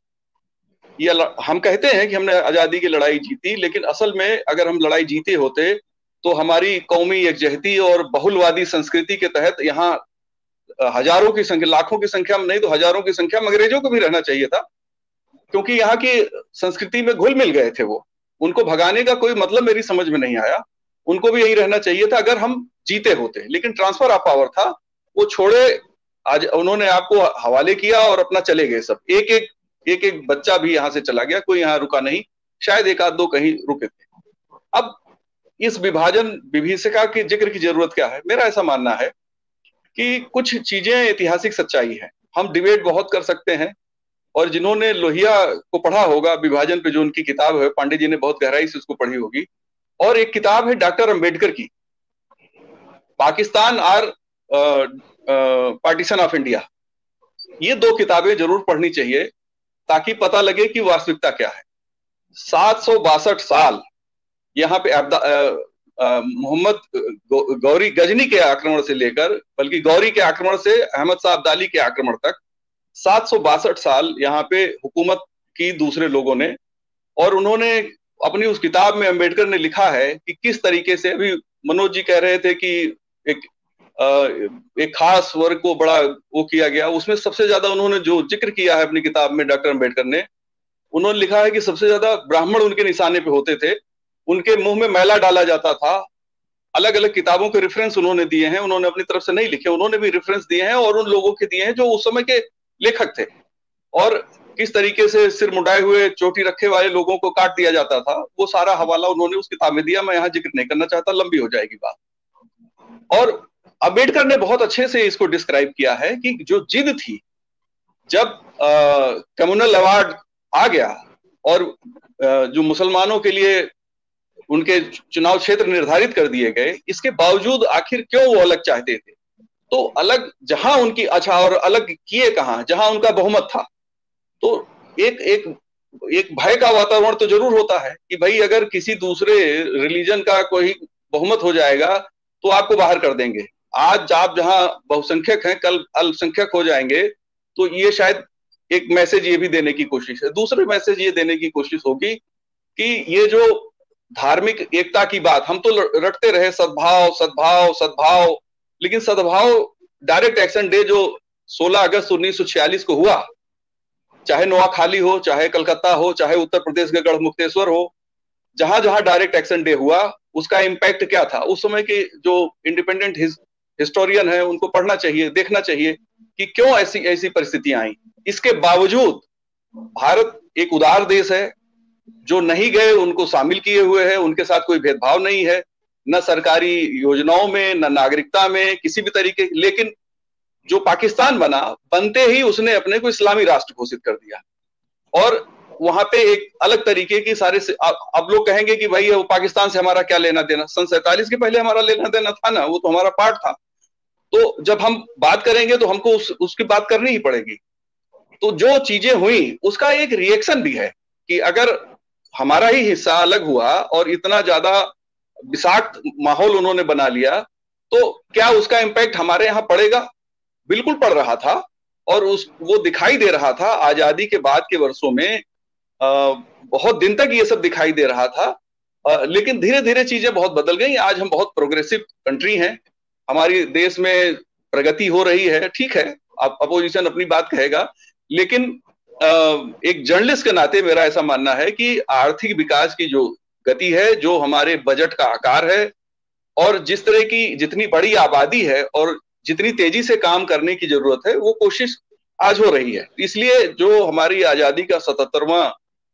ये हम कहते हैं कि हमने आजादी की लड़ाई जीती, लेकिन असल में अगर हम लड़ाई जीते होते तो हमारी कौमी यकजहती और बहुलवादी संस्कृति के तहत यहाँ हजारों की संख्या, लाखों की संख्या में नहीं तो हजारों की संख्या में अंग्रेजों को भी रहना चाहिए था, क्योंकि यहाँ की संस्कृति में घुल मिल गए थे वो। उनको भगाने का कोई मतलब मेरी समझ में नहीं आया। उनको भी यही रहना चाहिए था अगर हम जीते होते, लेकिन ट्रांसफर ऑफ पावर था, वो छोड़े, आज उन्होंने आपको हवाले किया और अपना चले गए सब। एक एक एक एक बच्चा भी यहाँ से चला गया, कोई यहाँ रुका नहीं, शायद एक आध दो कहीं रुके थे। अब इस विभाजन विभीषिका के जिक्र की जरूरत क्या है? मेरा ऐसा मानना है कि कुछ चीजें ऐतिहासिक सच्चाई है। हम डिबेट बहुत कर सकते हैं, और जिन्होंने लोहिया को पढ़ा होगा, विभाजन पे जो उनकी किताब है, पांडे जी ने बहुत गहराई से उसको पढ़ी होगी। और एक किताब है डॉक्टर अंबेडकर की, Pakistan or partition of India. ये दो किताबें जरूर पढ़नी चाहिए ताकि पता लगे कि वास्तविकता क्या है। सात सौ बासठ साल यहाँ पे मोहम्मद गौरी गजनी के आक्रमण से लेकर, बल्कि गौरी के आक्रमण से अहमद शाह अब्दाली के आक्रमण तक सात सौ बासठ साल यहाँ पे हुकूमत की दूसरे लोगों ने। और उन्होंने अपनी उस किताब में अंबेडकर ने लिखा है कि किस तरीके से, अभी मनोज जी कह रहे थे कि एक एक खास वर्ग को बड़ा वो किया गया, उसमें सबसे ज्यादा उन्होंने जो जिक्र किया है अपनी किताब में डॉक्टर अंबेडकर ने, उन्होंने लिखा है कि सबसे ज्यादा ब्राह्मण उनके निशाने पे होते थे, उनके मुंह में मैला डाला जाता था। अलग अलग किताबों के रेफरेंस उन्होंने दिए हैं, उन्होंने अपनी तरफ से नहीं लिखे, उन्होंने भी रेफरेंस दिए हैं और उन लोगों के दिए हैं जो उस समय के लेखक थे। और किस तरीके से सिर मुंडाए हुए चोटी रखे वाले लोगों को काट दिया जाता था, वो सारा हवाला उन्होंने उस किताब में दिया। मैं यहाँ जिक्र नहीं करना चाहता, लंबी हो जाएगी बात। और अंबेडकर ने बहुत अच्छे से इसको डिस्क्राइब किया है कि जो जिद थी, जब कम्युनल अवार्ड आ गया और आ, जो मुसलमानों के लिए उनके चुनाव क्षेत्र निर्धारित कर दिए गए, इसके बावजूद आखिर क्यों वो अलग चाहते थे? तो अलग जहां उनकी, अच्छा, और अलग किए कहां? जहां उनका बहुमत था। तो एक एक एक भय का वातावरण तो जरूर होता है कि भाई अगर किसी दूसरे रिलीजन का कोई बहुमत हो जाएगा तो आपको बाहर कर देंगे। आज आप जहां बहुसंख्यक हैं, कल अल्पसंख्यक हो जाएंगे। तो ये शायद एक मैसेज ये भी देने की कोशिश है। दूसरे मैसेज ये देने की कोशिश होगी कि ये जो धार्मिक एकता की बात, हम तो रटते रहे सद्भाव सद्भाव सद्भाव, लेकिन सद्भाव डायरेक्ट एक्शन डे जो सोलह अगस्त उन्नीस सौ छियालीस को हुआ, चाहे नोआखाली हो, चाहे कलकत्ता हो, चाहे उत्तर प्रदेश के गढ़मुक्तेश्वर हो, जहां जहां डायरेक्ट एक्शन डे हुआ, उसका इम्पैक्ट क्या था? उस समय के जो इंडिपेंडेंट हिस्टोरियन है उनको पढ़ना चाहिए, देखना चाहिए कि क्यों ऐसी ऐसी परिस्थितियां आई। इसके बावजूद भारत एक उदार देश है, जो नहीं गए उनको शामिल किए हुए है, उनके साथ कोई भेदभाव नहीं है, न सरकारी योजनाओं में, न नागरिकता में, किसी भी तरीके। लेकिन जो पाकिस्तान बना, बनते ही उसने अपने को इस्लामी राष्ट्र घोषित कर दिया। और वहां पे एक अलग तरीके की सारे, अब लोग कहेंगे कि भाई वो पाकिस्तान से हमारा क्या लेना देना? सन सैंतालीस के पहले हमारा लेना देना था ना, वो तो हमारा पार्ट था। तो जब हम बात करेंगे तो हमको उस, उसकी बात करनी ही पड़ेगी। तो जो चीजें हुई उसका एक रिएक्शन भी है कि अगर हमारा ही हिस्सा अलग हुआ और इतना ज्यादा विषाक्त माहौल उन्होंने बना लिया, तो क्या उसका इम्पैक्ट हमारे यहाँ पड़ेगा? बिल्कुल पड़ रहा था। और उस वो दिखाई दे रहा था आजादी के बाद के वर्षों में, आ, बहुत दिन तक ये सब दिखाई दे रहा था। आ, लेकिन धीरे धीरे चीजें बहुत बदल गई। आज हम बहुत प्रोग्रेसिव कंट्री हैं, हमारी देश में प्रगति हो रही है। ठीक है, अब अपोजिशन अपनी बात कहेगा, लेकिन एक जर्नलिस्ट के नाते मेरा ऐसा मानना है कि आर्थिक विकास की जो गति है, जो हमारे बजट का आकार है, और जिस तरह की जितनी बड़ी आबादी है और जितनी तेजी से काम करने की जरूरत है, वो कोशिश आज हो रही है। इसलिए जो हमारी आजादी का सतहत्तरवां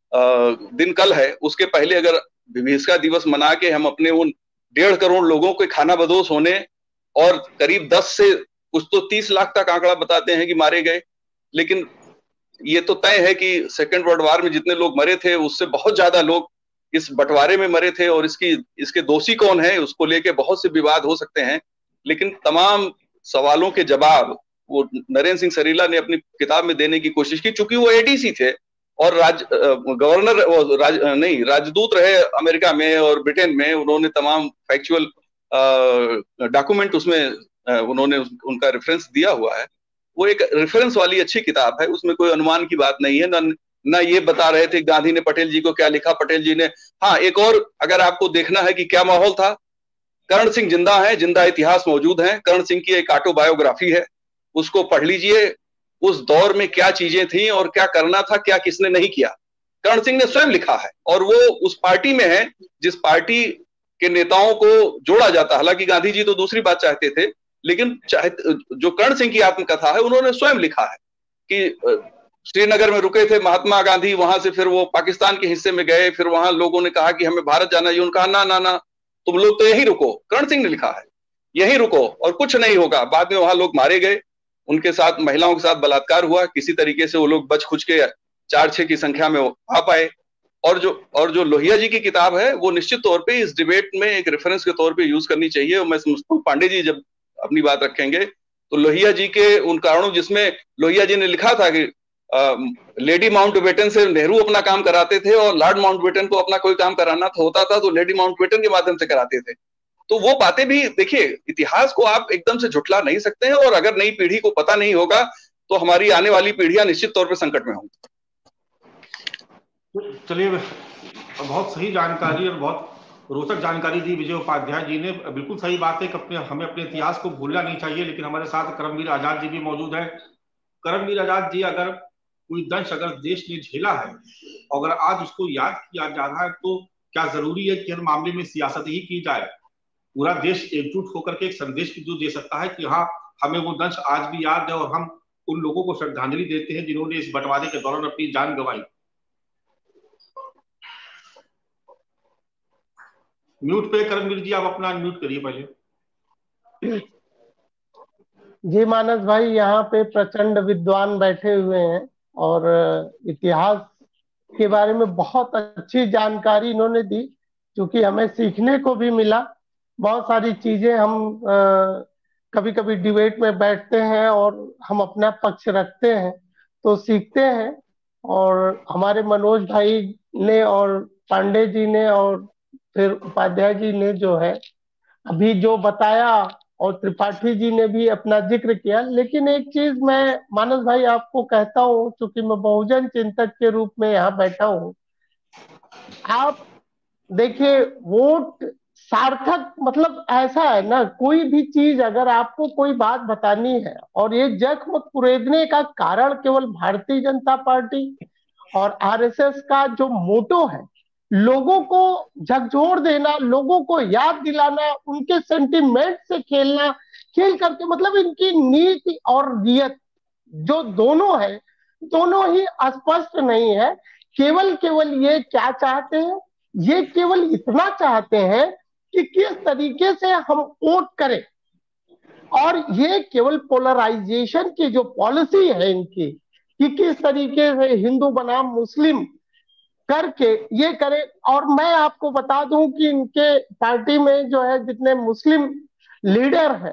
दिन कल है, उसके पहले अगर विभीषिका दिवस मना के हम अपने उन डेढ़ करोड़ लोगों के खाना बदोश होने, और करीब दस से कुछ तो तीस लाख तक आंकड़ा बताते हैं कि मारे गए, लेकिन ये तो तय है कि सेकेंड वर्ल्ड वॉर में जितने लोग मरे थे उससे बहुत ज्यादा लोग इस बंटवारे में मरे थे। और इसकी इसके दोषी कौन है, उसको लेके बहुत से विवाद हो सकते हैं, लेकिन तमाम सवालों के जवाब वो नरेंद्र सिंह सरीला ने अपनी किताब में देने की कोशिश की। चूंकि वो एडीसी थे और राज गवर्नर राज, नहीं राजदूत रहे अमेरिका में और ब्रिटेन में, उन्होंने तमाम फैक्चुअल डॉक्यूमेंट उसमें उन्होंने उनका रेफरेंस दिया हुआ है। वो एक रेफरेंस वाली अच्छी किताब है, उसमें कोई अनुमान की बात नहीं है, न न ये बता रहे थे गांधी ने पटेल जी को क्या लिखा, पटेल जी ने। हाँ, एक और अगर आपको देखना है कि क्या माहौल था, कर्ण सिंह जिंदा है, जिंदा इतिहास मौजूद है। कर्ण सिंह की एक ऑटोबायोग्राफी है, उसको पढ़ लीजिए। उस दौर में क्या चीजें थी और क्या करना था, क्या किसने नहीं किया, कर्ण सिंह ने स्वयं लिखा है। और वो उस पार्टी में है जिस पार्टी के नेताओं को जोड़ा जाता। हालांकि गांधी जी तो दूसरी बात चाहते थे, लेकिन चाहे जो कर्ण सिंह की आत्मकथा है उन्होंने स्वयं लिखा है कि श्रीनगर में रुके थे महात्मा गांधी, वहां से फिर वो पाकिस्तान के हिस्से में गए, फिर वहां लोगों ने कहा कि हमें भारत जाना है, उन्होंने कहा ना ना ना, तुम लोग तो यही रुको, करण सिंह ने लिखा है, यही रुको और कुछ नहीं होगा। बाद में वहां लोग मारे गए, उनके साथ महिलाओं के साथ बलात्कार हुआ, किसी तरीके से वो लोग बच खुच के चार छह की संख्या में आ पाए। और जो और जो लोहिया जी की किताब है वो निश्चित तौर पे इस डिबेट में एक रेफरेंस के तौर पे यूज करनी चाहिए। और मैं समझता हूँ पांडे जी जब अपनी बात रखेंगे तो लोहिया जी के उन कारणों, जिसमें लोहिया जी ने लिखा था कि आ, लेडी माउंटबेटन से नेहरू अपना काम कराते थे और लॉर्ड माउंटबेटन को अपना कोई काम कराना था होता था तो लेडी माउंटबेटन के माध्यम से कराते थे। तो वो बातें भी देखिए, इतिहास को आप एकदम से झुठला नहीं सकते हैं, और अगर नई पीढ़ी को पता नहीं होगा तो हमारी आने वाली पीढ़ियां निश्चित तौर पर संकट में होंगी। चलिए, बहुत सही जानकारी और बहुत रोचक जानकारी दी विजय उपाध्याय जी ने। बिल्कुल सही बात है कि अपने हमें अपने इतिहास को भूलना नहीं चाहिए। लेकिन हमारे साथ करमवीर आजाद जी भी मौजूद है। करमवीर आजाद जी, अगर कोई दंश अगर देश ने झेला है, अगर आज उसको याद किया जा रहा है, तो क्या जरूरी है कि हर मामले में सियासत ही की जाए? पूरा देश एकजुट होकर के एक संदेश भी दे सकता है कि हाँ, हमें वो दंश आज भी याद है और हम उन लोगों को श्रद्धांजलि देते हैं जिन्होंने इस बंटवारे के दौरान अपनी जान गंवाई। म्यूट पे करमवीर जी, आप अपना म्यूट करिए पहले। जी मानस भाई, यहाँ पे प्रचंड विद्वान बैठे हुए हैं और इतिहास के बारे में बहुत अच्छी जानकारी इन्होंने दी, क्योंकि हमें सीखने को भी मिला। बहुत सारी चीजें हम आ, कभी कभी डिबेट में बैठते हैं और हम अपना पक्ष रखते हैं तो सीखते हैं। और हमारे मनोज भाई ने और पांडे जी ने और फिर उपाध्याय जी ने जो है अभी जो बताया, और त्रिपाठी जी ने भी अपना जिक्र किया। लेकिन एक चीज मैं मानस भाई आपको कहता हूँ, क्योंकि मैं बहुजन चिंतक के रूप में यहाँ बैठा हूँ, आप देखिए, वोट सार्थक मतलब ऐसा है ना, कोई भी चीज अगर आपको कोई बात बतानी है और ये जख्म कुरेदने का कारण केवल भारतीय जनता पार्टी और आरएसएस का जो मोटो है, लोगों को झकझोर देना, लोगों को याद दिलाना, उनके सेंटिमेंट से खेलना, खेल करके मतलब इनकी नीति और नियत जो दोनों है, दोनों ही स्पष्ट नहीं है। केवल केवल ये क्या चाहते हैं, ये केवल इतना चाहते हैं कि किस तरीके से हम वोट करें, और ये केवल पोलराइजेशन की जो पॉलिसी है इनकी, कि किस तरीके से हिंदू बनाम मुस्लिम करके ये करे। और मैं आपको बता दूं कि इनके पार्टी में जो है जितने मुस्लिम लीडर हैं,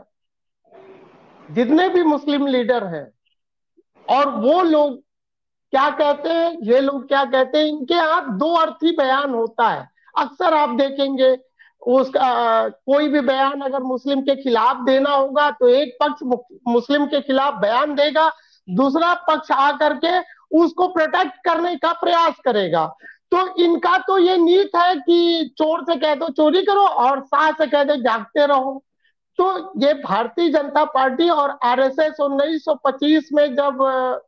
जितने भी मुस्लिम लीडर हैं, और वो लोग क्या कहते हैं, ये लोग क्या कहते हैं, इनके यहाँ दो अर्थी बयान होता है। अक्सर आप देखेंगे उसका कोई भी बयान अगर मुस्लिम के खिलाफ देना होगा तो एक पक्ष मुस्लिम के खिलाफ बयान देगा, दूसरा पक्ष आकर के उसको प्रोटेक्ट करने का प्रयास करेगा। तो इनका तो ये नीत है कि चोर से कह दो चोरी करो और शाह से कह दो जागते रहो। तो ये भारतीय जनता पार्टी और आरएसएस उन्नीस सौ पच्चीस में जब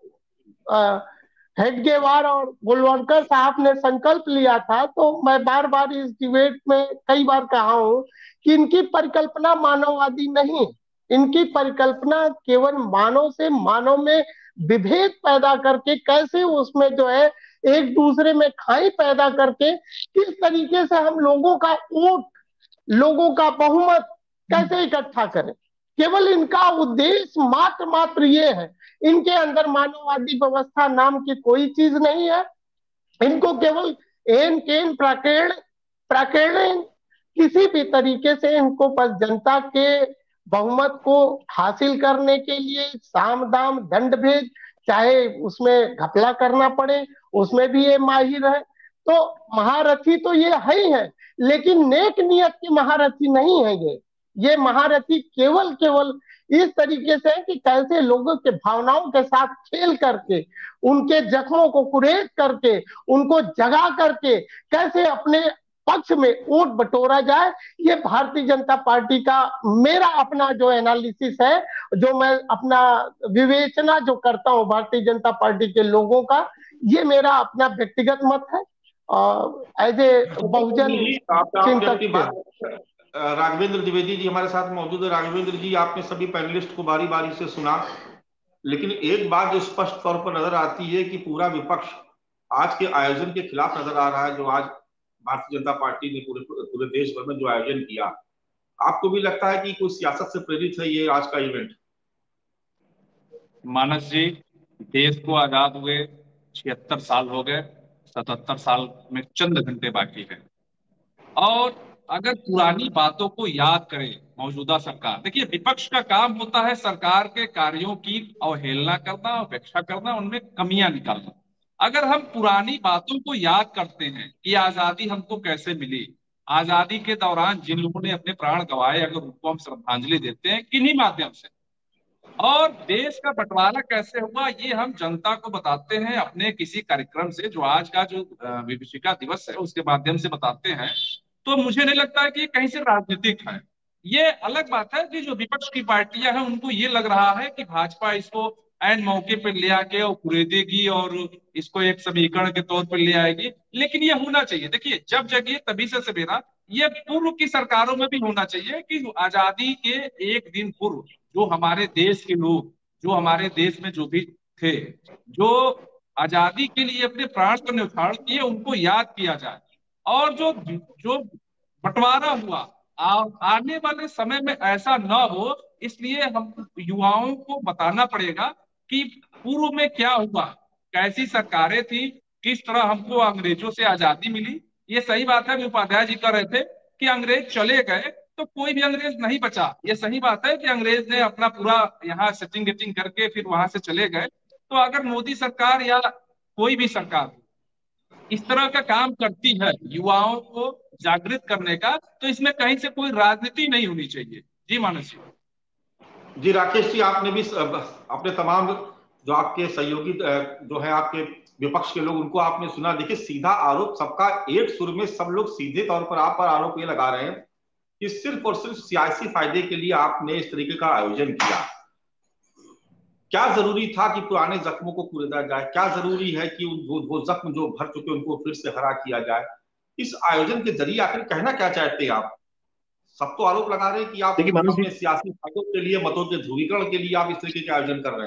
हेडगेवार और गोलवलकर साहब ने संकल्प लिया था, तो मैं बार बार इस डिबेट में कई बार कहा हूं कि इनकी परिकल्पना मानववादी नहीं, इनकी परिकल्पना केवल मानव से मानव में विभेद पैदा करके, कैसे उसमें जो है एक दूसरे में खाई पैदा करके किस तरीके से हम लोगों का वोट, लोगों का बहुमत कैसे इकट्ठा करें। केवल इनका उद्देश्य मात्र मात्र ये है। इनके अंदर मानववादी व्यवस्था नाम की कोई चीज नहीं है। इनको केवल एन केन प्राकेण प्राकेण किसी भी तरीके से इनको बस जनता के बहुमत को हासिल करने के लिए साम दाम दंड भेद, चाहे उसमें घपला करना पड़े, उसमें भी ये माहिर है। तो महारथी तो ये है ही है, लेकिन नेक नियत के महारथी नहीं है ये। ये महारथी केवल केवल इस तरीके से है कि कैसे लोगों के भावनाओं के साथ खेल करके, उनके जख्मों को कुरेद करके, उनको जगा करके कैसे अपने पक्ष में वोट बटोरा जाए। ये भारतीय जनता पार्टी का मेरा अपना जो एनालिसिस है, जो मैं अपना विवेचना जो करता हूं भारतीय जनता पार्टी के लोगों का, ये मेरा अपना व्यक्तिगत मत है एज ए बहुजन चिंतक। राघवेंद्र द्विवेदी जी हमारे साथ मौजूद है। राघवेंद्र जी, आपने सभी पैनलिस्ट को बारी बारी से सुना, लेकिन एक बात जो स्पष्ट तौर पर नजर आती है कि पूरा विपक्ष आज के आयोजन के खिलाफ नजर आ रहा है, जो आज भारतीय जनता पार्टी ने पूरे पूरे देश भर में जो आयोजन किया, आपको भी लगता है कि कुछ सियासत से प्रेरित है ये आज का इवेंट? मानस जी, देश को आजाद हुए छिहत्तर साल हो गए, सतहत्तर साल में चंद घंटे बाकी है। और अगर पुरानी बातों को याद करे मौजूदा सरकार, देखिए विपक्ष का काम होता है सरकार के कार्यों की अवहेलना करना, उपेक्षा करना, उनमें कमियां निकालना। अगर हम पुरानी बातों को याद करते हैं कि आजादी हमको कैसे मिली, आजादी के दौरान जिन लोगों ने अपने प्राण गंवाए, अगर उनको हम श्रद्धांजलि देते हैं किन्हीं माध्यम से, और देश का बंटवारा कैसे हुआ ये हम जनता को बताते हैं अपने किसी कार्यक्रम से, जो आज का जो विभीषिका दिवस है उसके माध्यम से बताते हैं, तो मुझे नहीं लगता है कि कहीं से राजनीतिक है। ये अलग बात है कि जो विपक्ष की पार्टियां हैं उनको ये लग रहा है कि भाजपा इसको ऐन मौके पर ले आके और कुरेदेगी और इसको एक समीकरण के तौर पर ले आएगी, लेकिन ये होना चाहिए। देखिए जब जगिए तभी से सवेरा, ये पूर्व की सरकारों में भी होना चाहिए कि आजादी के एक दिन पूर्व जो हमारे देश के लोग, जो हमारे देश में जो भी थे, जो आजादी के लिए अपने प्राण को न्यौछावर किए, उनको याद किया जाए। और जो जो बंटवारा हुआ आ, आने वाले समय में ऐसा न हो, इसलिए हम युवाओं को बताना पड़ेगा कि पूर्व में क्या हुआ, कैसी सरकारें थी, किस तरह हमको अंग्रेजों से आजादी मिली। ये सही बात है, उपाध्याय जी कह रहे थे कि अंग्रेज चले गए तो कोई भी अंग्रेज नहीं बचा। ये सही बात है कि अंग्रेज ने अपना पूरा यहाँ सेटिंग गेटिंग करके फिर वहां से चले गए। तो अगर मोदी सरकार या कोई भी सरकार इस तरह का काम करती है युवाओं को जागृत करने का, तो इसमें कहीं से कोई राजनीति नहीं होनी चाहिए। जी मानस जी। जी राकेश जी, आपने भी अपने तमाम जो आपके सहयोगी जो है आपके विपक्ष के लोग, उनको आपने सुना। देखिए सीधा आरोप सबका एक सुर में सब लोग सीधे तौर पर आप पर आरोप ये लगा रहे हैं कि सिर्फ और सिर्फ सियासी फायदे के लिए आपने इस तरीके का आयोजन किया। क्या जरूरी था कि पुराने जख्मों को कुरेदा जाए? क्या जरूरी है कि वो, वो जख्म जो भर चुके उनको फिर से हरा किया जाए? इस आयोजन के जरिए आखिर कहना क्या चाहते हैं आप? सब तो आरोप लगा रहे हैं कि आप अपने सियासी फायदों के लिए, मतों के ध्रुवीकरण के लिए आप इस तरीके के आयोजन कर रहे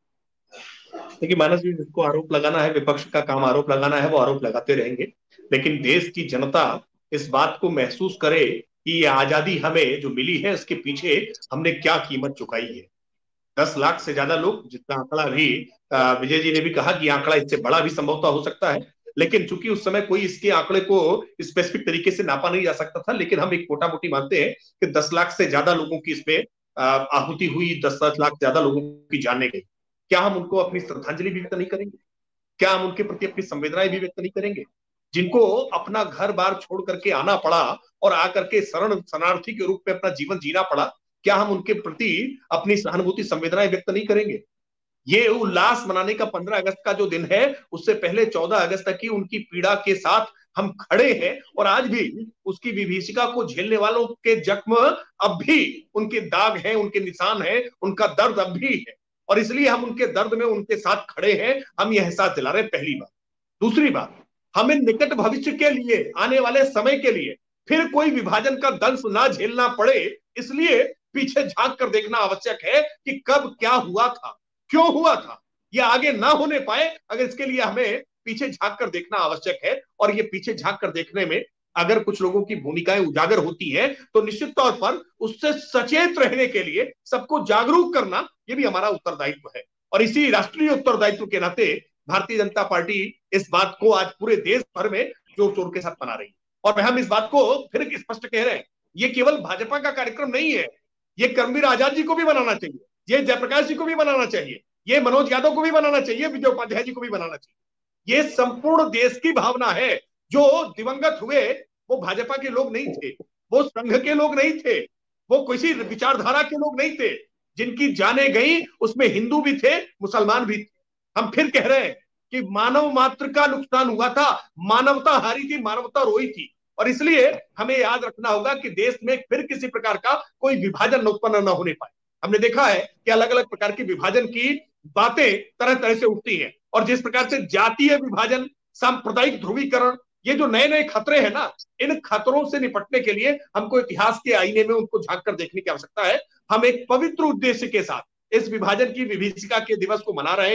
हैं। देखिए मानस जी, जिसको आरोप लगाना है, विपक्ष का काम आरोप लगाना है, वो आरोप लगाते रहेंगे, लेकिन देश की जनता इस बात को महसूस करे कि ये आजादी हमें जो मिली है उसके पीछे हमने क्या कीमत चुकाई है। दस लाख से ज्यादा लोग, जितना आंकड़ा भी विजय जी ने भी कहा कि आंकड़ा इससे बड़ा भी संभवतः हो सकता है, लेकिन चूंकि उस समय कोई इसके आंकड़े को स्पेसिफिक तरीके से नापा नहीं जा सकता था, लेकिन हम एक मोटा मोटी मानते हैं कि दस लाख से ज्यादा लोगों की इसमें आहुति हुई, दस दस लाख ज्यादा लोगों की जाने गई। क्या हम उनको अपनी श्रद्धांजलि भी व्यक्त नहीं करेंगे? क्या हम उनके प्रति अपनी संवेदनाएं भी व्यक्त नहीं करेंगे? जिनको अपना घर बार छोड़ करके आना पड़ा और आकर के शरण शरणार्थी के रूप में अपना जीवन जीना पड़ा, क्या हम उनके प्रति अपनी सहानुभूति संवेदनाएं व्यक्त नहीं करेंगे? ये उल्लास मनाने का पंद्रह अगस्त का जो दिन है, उससे पहले चौदह अगस्त तक की उनकी पीड़ा के साथ हम खड़े हैं, और आज भी उसकी विभीषिका को झेलने वालों के जख्म अब भी उनके दाग हैं, उनके निशान हैं, उनका दर्द अब भी है, और इसलिए हम उनके दर्द में उनके साथ खड़े हैं। हम यह एहसास दिला रहे हैं, पहली बात। दूसरी बात, हमें निकट भविष्य के लिए, आने वाले समय के लिए फिर कोई विभाजन का दंश ना झेलना पड़े, इसलिए पीछे झांक कर देखना आवश्यक है कि कब क्या हुआ था, क्यों हुआ था, ये आगे ना होने पाए। अगर इसके लिए हमें पीछे झांक कर देखना आवश्यक है, और ये पीछे झांक कर देखने में अगर कुछ लोगों की भूमिकाएं उजागर होती हैं, तो निश्चित तौर पर उससे सचेत रहने के लिए सबको जागरूक करना, ये भी हमारा उत्तरदायित्व है। और इसी राष्ट्रीय उत्तरदायित्व के नाते भारतीय जनता पार्टी इस बात को आज पूरे देश भर में जोर शोर के साथ मना रही है। और हम इस बात को फिर स्पष्ट कह रहे हैं, ये केवल भाजपा का कार्यक्रम नहीं है, ये कर्मवीर आजाद जी को भी बनाना चाहिए, ये जयप्रकाश जी को भी बनाना चाहिए, ये मनोज यादव को भी बनाना चाहिए, विजय उपाध्याय जी को भी बनाना चाहिए। ये संपूर्ण देश की भावना है। जो दिवंगत हुए वो भाजपा के लोग नहीं थे, वो संघ के लोग नहीं थे, वो किसी विचारधारा के लोग नहीं थे। जिनकी जाने गई उसमें हिंदू भी थे, मुसलमान भी थे। हम फिर कह रहे हैं कि मानव मात्र का नुकसान हुआ था, मानवता हारी थी, मानवता रोई थी। और इसलिए हमें याद रखना होगा कि देश में फिर किसी प्रकार का कोई विभाजन उत्पन्न न होने पाए। हमने देखा है कि अलग अलग प्रकार की विभाजन की बातें तरह तरह से उठती हैं, और जिस प्रकार से जातीय विभाजन, सांप्रदायिक ध्रुवीकरण, ये जो नए नए खतरे हैं ना, इन खतरों से निपटने के लिए हमको इतिहास के आईने में उनको झांक कर देखने की आवश्यकता है। हम एक पवित्र उद्देश्य के साथ इस विभाजन की विभीषिका के दिवस को मना रहे हैं,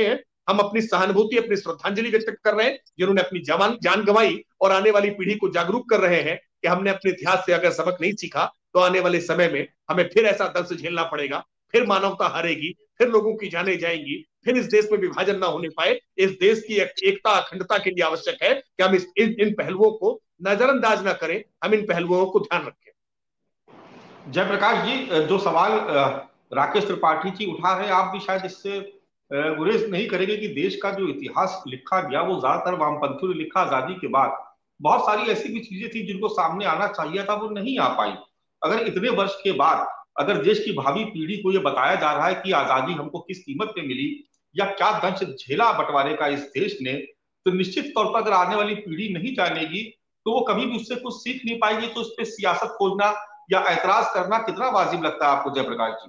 हम अपनी सहानुभूति, अपनी श्रद्धांजलि व्यक्त कर रहे हैं जिन्होंने अपनी जवान जान गंवाई, और आने वाली पीढ़ी को जागरूक कर रहे हैं कि हमने अपने इतिहास से अगर सबक नहीं सीखा तो आने वाले समय में हमें फिर ऐसा दर्द झेलना पड़ेगा, फिर मानवता हारेगी, फिर लोगों की जानें जाएंगी, फिर इस देश में विभाजन ना होने पाए। इस देश की एकता अखंडता के लिए आवश्यक है कि हम इस इन, इन पहलुओं को नजरअंदाज ना करें, हम इन पहलुओं को ध्यान रखें। जयप्रकाश जी, जो सवाल राकेश त्रिपाठी जी उठा है, आप भी शायद इससे गुरेज नहीं करेंगे कि देश का जो इतिहास लिखा गया वो ज्यादातर वामपंथियों ने लिखा आजादी के बाद। बहुत सारी ऐसी भी चीजें थी जिनको सामने आना चाहिए था, वो नहीं आ पाई। अगर इतने वर्ष के बाद अगर देश की भावी पीढ़ी को ये बताया जा रहा है कि आजादी हमको किस कीमत पे मिली या क्या दंश झेला बंटवारे का इस देश ने, तो निश्चित तौर पर अगर आने वाली पीढ़ी नहीं जानेगी तो वो कभी भी उससे कुछ सीख नहीं पाएगी। तो उस पर सियासत खोजना या ऐतराज करना कितना वाजिब लगता है आपको जयप्रकाश जी?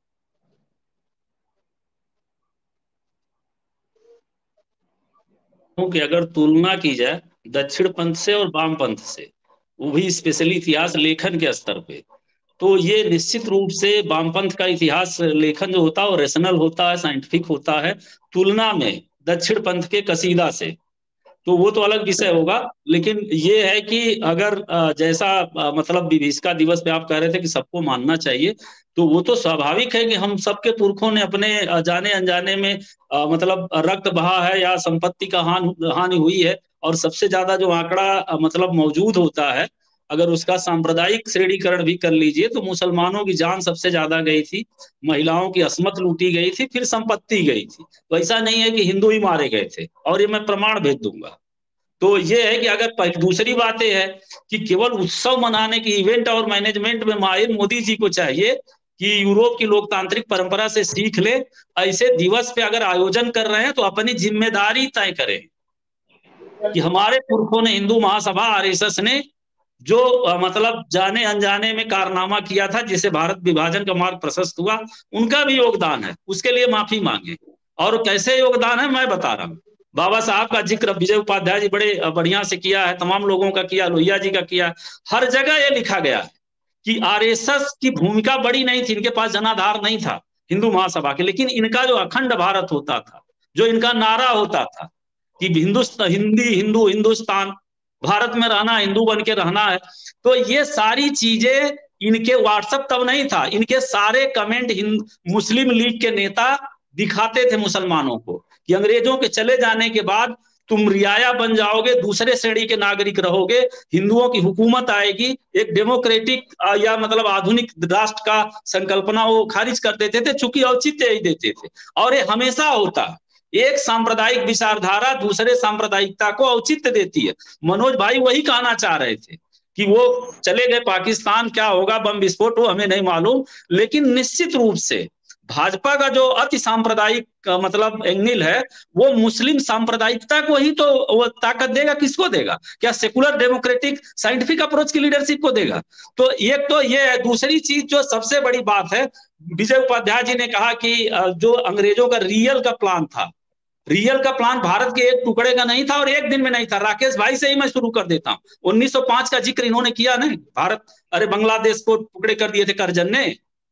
कि अगर तुलना की जाए दक्षिण पंथ से और वाम पंथ से, वो भी स्पेशली इतिहास लेखन के स्तर पे, तो ये निश्चित रूप से वामपंथ का इतिहास लेखन जो होता है वो रेशनल होता है, साइंटिफिक होता है, तुलना में दक्षिण पंथ के कसीदा से। तो वो तो अलग विषय होगा। लेकिन ये है कि अगर जैसा मतलब विभीषिका दिवस पे आप कह रहे थे कि सबको मानना चाहिए, तो वो तो स्वाभाविक है कि हम सबके पुरखों ने अपने जाने अनजाने में मतलब रक्त बहा है या संपत्ति का हानि हुई है। और सबसे ज्यादा जो आंकड़ा मतलब मौजूद होता है, अगर उसका सांप्रदायिक श्रेणीकरण भी कर लीजिए, तो मुसलमानों की जान सबसे ज्यादा गई थी, महिलाओं की अस्मत लूटी गई थी, फिर संपत्ति गई थी। तो ऐसा नहीं है कि हिंदू ही मारे गए थे, और ये मैं प्रमाण भेज दूंगा। तो ये है कि अगर दूसरी बात यह है कि केवल उत्सव मनाने की इवेंट और मैनेजमेंट में माहिर मोदी जी को चाहिए कि यूरोप की लोकतांत्रिक परंपरा से सीख ले, ऐसे दिवस पे अगर आयोजन कर रहे हैं तो अपनी जिम्मेदारी तय करें कि हमारे पुरखों ने, हिंदू महासभा आरएसएस ने जो मतलब जाने अनजाने में कारनामा किया था जिसे भारत विभाजन का मार्ग प्रशस्त हुआ, उनका भी योगदान है, उसके लिए माफी मांगे। और कैसे योगदान है मैं बता रहा हूँ। बाबा साहब का जिक्र विजय उपाध्याय जी बड़े बढ़िया से किया है, तमाम लोगों का किया, लोहिया जी का किया। हर जगह ये लिखा गया है कि आरएसएस की भूमिका बड़ी नहीं थी, इनके पास जनाधार नहीं था हिंदू महासभा के, लेकिन इनका जो अखंड भारत होता था, जो इनका नारा होता था कि हिंदुस्तान हिंदी हिंदू हिंदुस्तान, भारत में रहना, हिंदू बन के रहना है। तो ये सारी चीजें इनके व्हाट्सएप तब नहीं था, इनके सारे कमेंट मुस्लिम लीग के नेता दिखाते थे मुसलमानों को कि अंग्रेजों के चले जाने के बाद तुम रियाया बन जाओगे, दूसरे श्रेणी के नागरिक रहोगे, हिंदुओं की हुकूमत आएगी, एक डेमोक्रेटिक या मतलब आधुनिक राष्ट्र का संकल्पना वो खारिज कर देते थे, चूंकि औचित्य ही देते थे। और ये हमेशा होता, एक सांप्रदायिक विचारधारा दूसरे सांप्रदायिकता को औचित्य देती है। मनोज भाई वही कहना चाह रहे थे कि वो चले गए पाकिस्तान, क्या होगा, बम विस्फोट हो, हमें नहीं मालूम। लेकिन निश्चित रूप से भाजपा का जो अति सांप्रदायिक मतलब एंगल है, वो मुस्लिम सांप्रदायिकता को ही तो वो ताकत देगा। किसको देगा? क्या सेकुलर डेमोक्रेटिक साइंटिफिक अप्रोच की लीडरशिप को देगा? तो एक तो ये है। दूसरी चीज जो सबसे बड़ी बात है, विजय उपाध्याय जी ने कहा कि जो अंग्रेजों का रियल का प्लान था, रियल का प्लान भारत के एक टुकड़े का नहीं था और एक दिन में नहीं था। राकेश भाई से ही मैं शुरू कर देता हूँ। उन्नीस सौ पांच का जिक्र इन्होंने किया नहीं, भारत अरे बांग्लादेश को टुकड़े कर दिए थे करजन ने।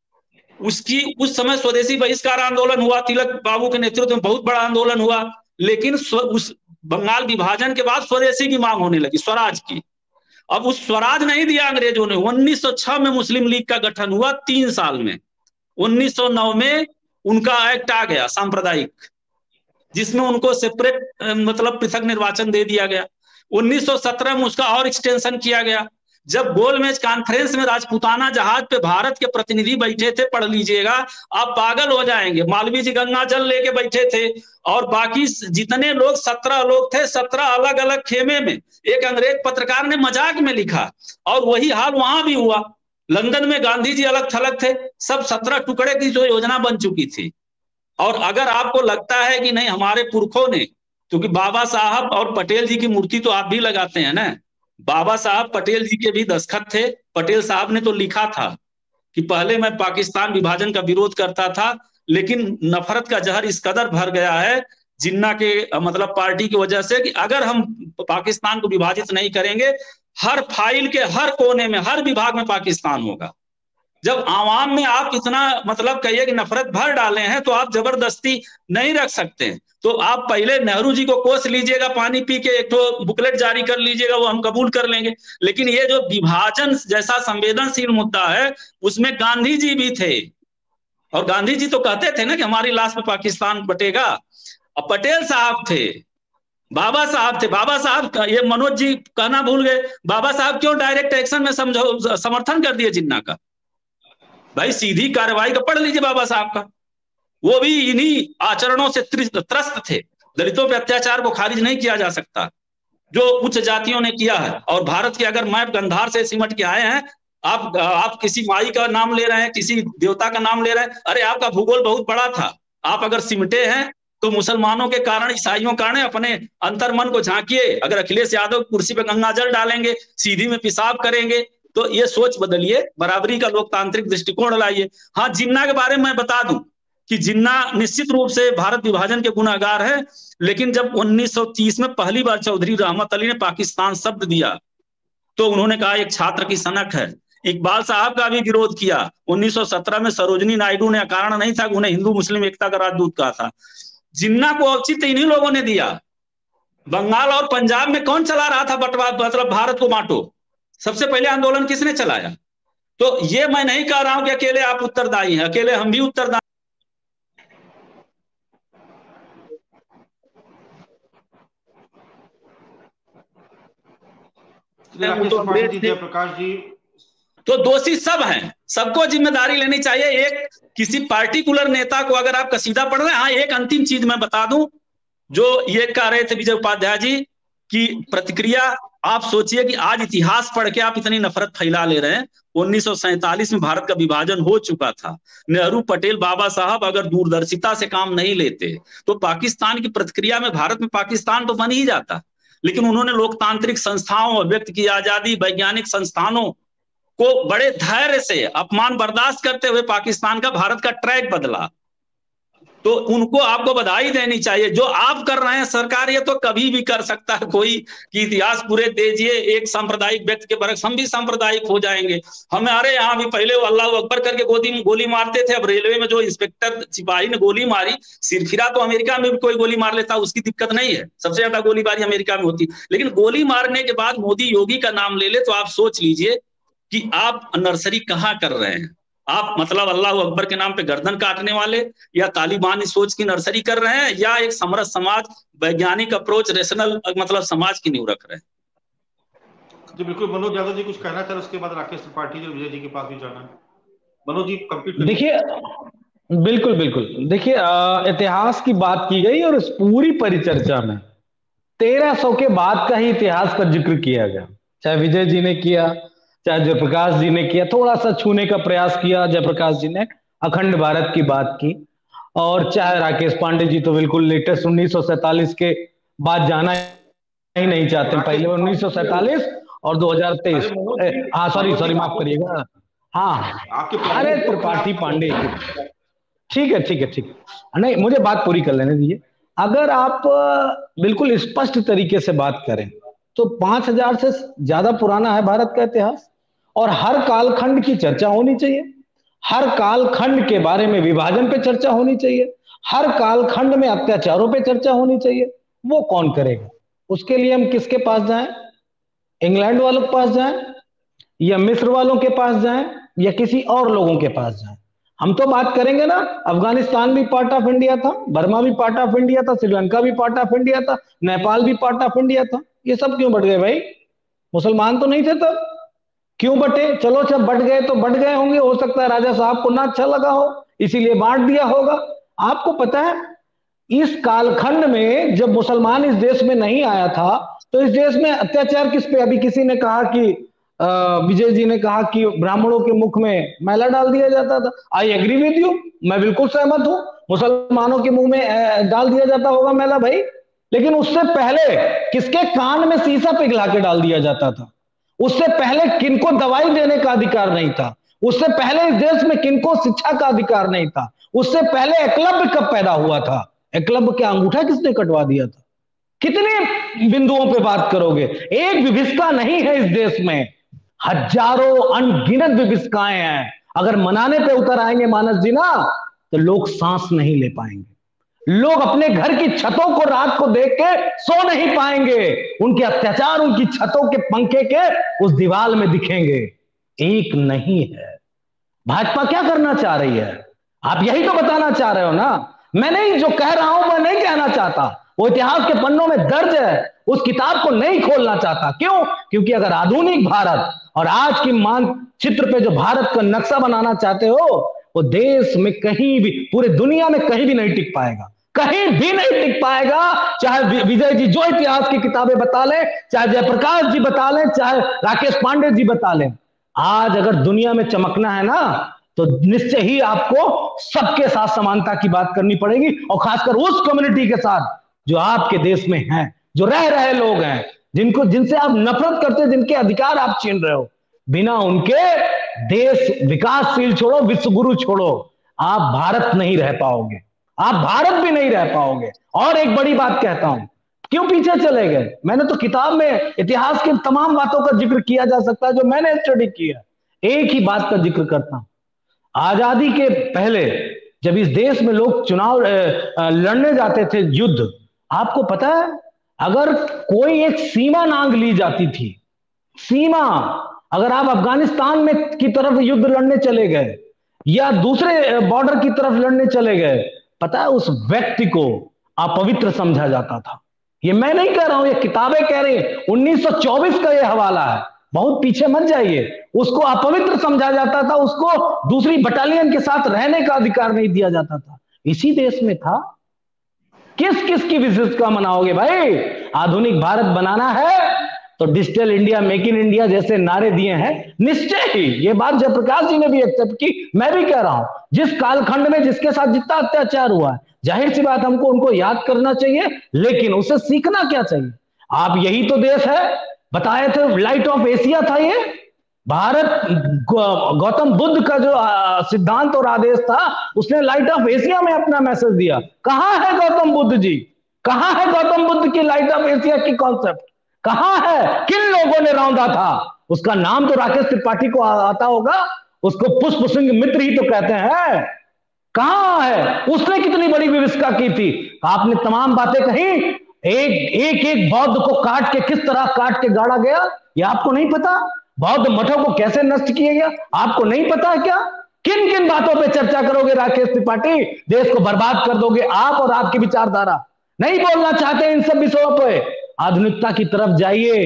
उसकी उस समय स्वदेशी बहिष्कार आंदोलन हुआ, तिलक बाबू के नेतृत्व में बहुत बड़ा आंदोलन हुआ। लेकिन उस बंगाल विभाजन के बाद स्वदेशी की मांग होने लगी, स्वराज की। अब उस स्वराज नहीं दिया अंग्रेजों ने। उन्नीस सौ छह में मुस्लिम लीग का गठन हुआ, तीन साल में। उन्नीस सौ नौ में उनका एक्ट आ गया सांप्रदायिक, जिसमें उनको सेपरेट मतलब पृथक निर्वाचन दे दिया गया। उन्नीस सौ सत्रह में उसका और एक्सटेंशन किया गया। जब गोलमेज कॉन्फ्रेंस में राजपूताना जहाज पे भारत के प्रतिनिधि बैठे थे, पढ़ लीजिएगा, आप पागल हो जाएंगे। मालवीय जी गंगा जल लेके बैठे थे और बाकी जितने लोग, सत्रह लोग थे, सत्रह अलग अलग खेमे में। एक अंग्रेज पत्रकार ने मजाक में लिखा, और वही हाल वहां भी हुआ। लंदन में गांधी जी अलग थलग थे, सब सत्रह टुकड़े की जो योजना बन चुकी थी। और अगर आपको लगता है कि नहीं हमारे पुरखों ने, क्योंकि बाबा साहब और पटेल जी की मूर्ति तो आप भी लगाते हैं ना, बाबा साहब पटेल जी के भी दस्तखत थे। पटेल साहब ने तो लिखा था कि पहले मैं पाकिस्तान विभाजन का विरोध करता था, लेकिन नफरत का जहर इस कदर भर गया है जिन्ना के मतलब पार्टी की वजह से कि अगर हम पाकिस्तान को विभाजित नहीं करेंगे, हर फाइल के हर कोने में, हर विभाग में पाकिस्तान होगा। जब आवाम में आप इतना मतलब कहिए कि नफरत भर डाले हैं, तो आप जबरदस्ती नहीं रख सकते हैं। तो आप पहले नेहरू जी को कोस लीजिएगा, पानी पी के एक तो बुकलेट जारी कर लीजिएगा, वो हम कबूल कर लेंगे। लेकिन ये जो विभाजन जैसा संवेदनशील मुद्दा है उसमें गांधी जी भी थे, और गांधी जी तो कहते थे ना कि हमारी लाश में पाकिस्तान बटेगा। अब पटेल साहब थे, बाबा साहब थे, बाबा साहब ये मनोज जी कहना भूल गए, बाबा साहब क्यों डायरेक्ट एक्शन में समझो समर्थन कर दिए जिन्ना का? भाई सीधी कार्रवाई का पढ़ लीजिए बाबा साहब का, वो भी इन्हीं आचरणों से त्रस्त थे। दलितों पे अत्याचार को खारिज नहीं किया जा सकता जो उच्च जातियों ने किया है। और भारत के अगर मैप गंधार से सिमट के आए हैं, आप आप किसी माई का नाम ले रहे हैं, किसी देवता का नाम ले रहे हैं, अरे आपका भूगोल बहुत बड़ा था। आप अगर सिमटे हैं तो मुसलमानों के कारण, ईसाइयों के कारण अपने अंतर्मन को झांकिए। अगर अखिलेश यादव कुर्सी पे गंगाजल डालेंगे, सीधी में पेशाब करेंगे, तो ये सोच बदलिए, बराबरी का लोकतांत्रिक दृष्टिकोण लाइए। हाँ, जिन्ना के बारे में मैं बता दूं कि जिन्ना निश्चित रूप से भारत विभाजन के गुनाहगार है, लेकिन जब उन्नीस सौ तीस में पहली बार चौधरी रहमत अली ने पाकिस्तान शब्द दिया तो उन्होंने कहा एक छात्र की सनक है। इकबाल साहब का भी विरोध किया। उन्नीस सौ सत्रह में सरोजनी नायडू ने कारण नहीं था, उन्हें हिंदू मुस्लिम एकता का राजदूत कहा था। जिन्ना को औचित्य इन्हीं लोगों ने दिया। बंगाल और पंजाब में कौन चला रहा था बंटवा, मतलब भारत को बांटो? सबसे पहले आंदोलन किसने चलाया? तो ये मैं नहीं कह रहा हूं कि अकेले आप उत्तरदायी हैं, अकेले हम भी उत्तरदायी। प्रकाश जी, तो दोषी सब हैं, सबको जिम्मेदारी लेनी चाहिए। एक किसी पार्टिकुलर नेता को अगर आप कसीदा पढ़ रहे हैं। हाँ, एक अंतिम चीज मैं बता दूं, जो ये कह रहे थे विजय उपाध्याय जी की प्रतिक्रिया, आप सोचिए कि आज इतिहास पढ़ के आप इतनी नफरत फैला ले रहे हैं। उन्नीस सौ सैंतालीस में भारत का विभाजन हो चुका था। नेहरू, पटेल, बाबा साहब अगर दूरदर्शिता से काम नहीं लेते तो पाकिस्तान की प्रतिक्रिया में भारत में पाकिस्तान तो बन ही जाता। लेकिन उन्होंने लोकतांत्रिक संस्थाओं, व्यक्ति की आजादी, वैज्ञानिक संस्थानों को बड़े धैर्य से अपमान बर्दाश्त करते हुए पाकिस्तान का, भारत का ट्रैक बदला। तो उनको आपको बधाई देनी चाहिए। जो आप कर रहे हैं सरकार, ये तो कभी भी कर सकता है कोई, कि इतिहास पूरे दीजिए एक सांप्रदायिक व्यक्ति के बरक्स, हम भी सांप्रदायिक हो जाएंगे। हमारे यहाँ भी पहले वो अल्लाह अकबर करके गोदी गोली मारते थे। अब रेलवे में जो इंस्पेक्टर सिपाही ने गोली मारी, सिरफिरा तो अमेरिका में भी कोई गोली मार लेता, उसकी दिक्कत नहीं है। सबसे ज्यादा गोलीबारी अमेरिका में होती। लेकिन गोली मारने के बाद मोदी योगी का नाम ले ले तो आप सोच लीजिए कि आप नर्सरी कहाँ कर रहे हैं। आप मतलब अल्लाह अकबर के नाम पे गर्दन काटने वाले या तालिबान सोच की नर्सरी कर रहे हैं, या एक समरस समाज, वैज्ञानिक अप्रोच, रेशनल मतलब समाज की नींव रख रहे हैं। जी बिल्कुल। मनोज यादव जी कुछ कहना चाह रहे, उसके बाद राकेश त्रिपाठी जी और विजय जी के पास भी जाना है। मनोज जी कंप्लीट। देखिए, बिल्कुल बिल्कुल। देखिए, इतिहास की बात की गई और इस पूरी परिचर्चा में तेरह सौ के बाद का ही इतिहास का जिक्र किया गया। चाहे विजय जी ने किया, चाहे जयप्रकाश जी ने किया, थोड़ा सा छूने का प्रयास किया जयप्रकाश जी ने, अखंड भारत की बात की, और चाहे राकेश पांडे जी तो बिल्कुल लेटेस्ट उन्नीस सौ सैतालीस के बाद जाना ही नहीं चाहते। पहले उन्नीस सौ सैतालीस और दो हजार तेईस। हाँ सॉरी सॉरी माफ करिएगा। हाँ, अरे त्रिपाठी पांडे, ठीक है ठीक है ठीक है, नहीं मुझे बात पूरी कर लेने दीजिए। अगर आप बिल्कुल स्पष्ट तरीके से बात करें तो पांच हजार से ज्यादा पुराना है भारत का इतिहास, और हर कालखंड की चर्चा होनी चाहिए। हर कालखंड के बारे में विभाजन पे चर्चा होनी चाहिए, हर कालखंड में अत्याचारों पे चर्चा होनी चाहिए। वो कौन करेगा? उसके लिए हम किसके पास जाएं? इंग्लैंड वालों के पास जाएं, या मिस्र वालों के पास जाएं, या किसी और लोगों के पास जाएं? हम तो बात करेंगे ना, अफगानिस्तान भी पार्ट ऑफ इंडिया था, बर्मा भी पार्ट ऑफ इंडिया था, श्रीलंका भी पार्ट ऑफ इंडिया था, नेपाल भी पार्ट ऑफ इंडिया था। ये सब क्यों बट गए भाई? मुसलमान तो नहीं थे तब, क्यों बटे? चलो जब बट गए तो बट गए होंगे, हो सकता है राजा साहब को ना अच्छा लगा हो, इसीलिए बांट दिया होगा। आपको पता है इस कालखंड में जब मुसलमान इस देश में नहीं आया था तो इस देश में अत्याचार किस पे? अभी किसी ने कहा कि विजय जी ने कहा कि ब्राह्मणों के मुख में मैला डाल दिया जाता था। आई एग्री विद यू, मैं बिल्कुल सहमत हूं, मुसलमानों के मुंह में डाल दिया जाता होगा मैला भाई। लेकिन उससे पहले किसके कान में शीशा पिघला के डाल दिया जाता था? उससे पहले किनको दवाई देने का अधिकार नहीं था? उससे पहले इस देश में किनको शिक्षा का अधिकार नहीं था? उससे पहले एकलव्य कब पैदा हुआ था? एकलव्य का अंगूठा किसने कटवा दिया था? कितने बिंदुओं पे बात करोगे? एक विभिषिका नहीं है इस देश में, हजारों अनगिनत विभिषिकाएं हैं। अगर मनाने पे उतर आएंगे मानस जी ना, तो लोग सांस नहीं ले पाएंगे। लोग अपने घर की छतों को रात को देख के सो नहीं पाएंगे। उनके अत्याचार उनकी छतों के पंखे के उस दीवार में दिखेंगे। एक नहीं है। भाजपा क्या करना चाह रही है? आप यही तो बताना चाह रहे हो ना। मैं नहीं, जो कह रहा हूं मैं नहीं कहना चाहता, वो इतिहास के पन्नों में दर्ज है, उस किताब को नहीं खोलना चाहता। क्यों? क्योंकि अगर आधुनिक भारत और आज की मानचित्र पे जो भारत का नक्शा बनाना चाहते हो, वो देश में कहीं भी, पूरे दुनिया में कहीं भी नहीं टिक पाएगा, कहीं भी नहीं टिक पाएगा। चाहे विजय जी जो इतिहास की किताबें बता लें, चाहे जयप्रकाश जी बता लें, चाहे राकेश पांडे जी बता लें, आज अगर दुनिया में चमकना है ना, तो निश्चय ही आपको सबके साथ समानता की बात करनी पड़ेगी, और खासकर उस कम्युनिटी के साथ जो आपके देश में हैं, जो रह रहे लोग हैं, जिनको, जिनसे आप नफरत करते हो, जिनके अधिकार आप छीन रहे हो। बिना उनके देश विकासशील छोड़ो, विश्व गुरु छोड़ो, आप भारत नहीं रह पाओगे, आप भारत भी नहीं रह पाओगे। और एक बड़ी बात कहता हूं, क्यों पीछे चले गए? मैंने तो किताब में इतिहास की तमाम बातों का जिक्र किया जा सकता है जो मैंने स्टडी किया। एक ही बात का जिक्र करता हूं, आजादी के पहले जब इस देश में लोग चुनाव लड़ने जाते थे, युद्ध, आपको पता है अगर कोई एक सीमा नांग ली जाती थी, सीमा, अगर आप अफगानिस्तान में की तरफ युद्ध लड़ने चले गए या दूसरे बॉर्डर की तरफ लड़ने चले गए, पता है उस व्यक्ति को अपवित्र समझा जाता था। ये मैं नहीं कह रहा हूं, ये किताबें कह रही हैं, उन्नीस सौ चौबीस का ये हवाला है, बहुत पीछे मत जाइए। उसको अपवित्र समझा जाता था, उसको दूसरी बटालियन के साथ रहने का अधिकार नहीं दिया जाता था। इसी देश में था। किस किस की विशेषता मनाओगे भाई? आधुनिक भारत बनाना है तो digital India, make in India जैसे नारे दिए हैं, निश्चय ही ये बात जयप्रकाश जी ने भी एक्सेप्ट की, मैं भी कह रहा हूं, जिस कालखंड में जिसके साथ जितना अत्याचार हुआ है, जाहिर सी बात हमको उनको याद करना चाहिए, लेकिन उसे सीखना क्या चाहिए? आप यही तो देश है, बताए थे लाइट ऑफ एशिया था ये भारत। गौतम बुद्ध का जो सिद्धांत और आदेश था, उसने लाइट ऑफ एशिया में अपना मैसेज दिया। कहां है गौतम बुद्ध जी? कहां है गौतम बुद्ध की लाइट ऑफ एशिया की कॉन्सेप्ट? कहां है? किन लोगों ने रौंदा था? उसका नाम तो राकेश त्रिपाठी को आता होगा, उसको पुष्प सिंह मित्र ही तो कहते हैं। कहां है? उसने कितनी बड़ी विविष्का की थी। आपने तमाम बातें कही, एक एक एक बौद्ध को काट के किस तरह काट के गाड़ा गया, ये आपको नहीं पता? बौद्ध मठों को कैसे नष्ट किया गया, आपको नहीं पता है क्या? किन किन बातों पे चर्चा करोगे राकेश त्रिपाठी? देश को बर्बाद कर दोगे आप और आपकी विचारधारा। नहीं बोलना चाहते इन सब विषयों पे। आधुनिकता की तरफ जाइए,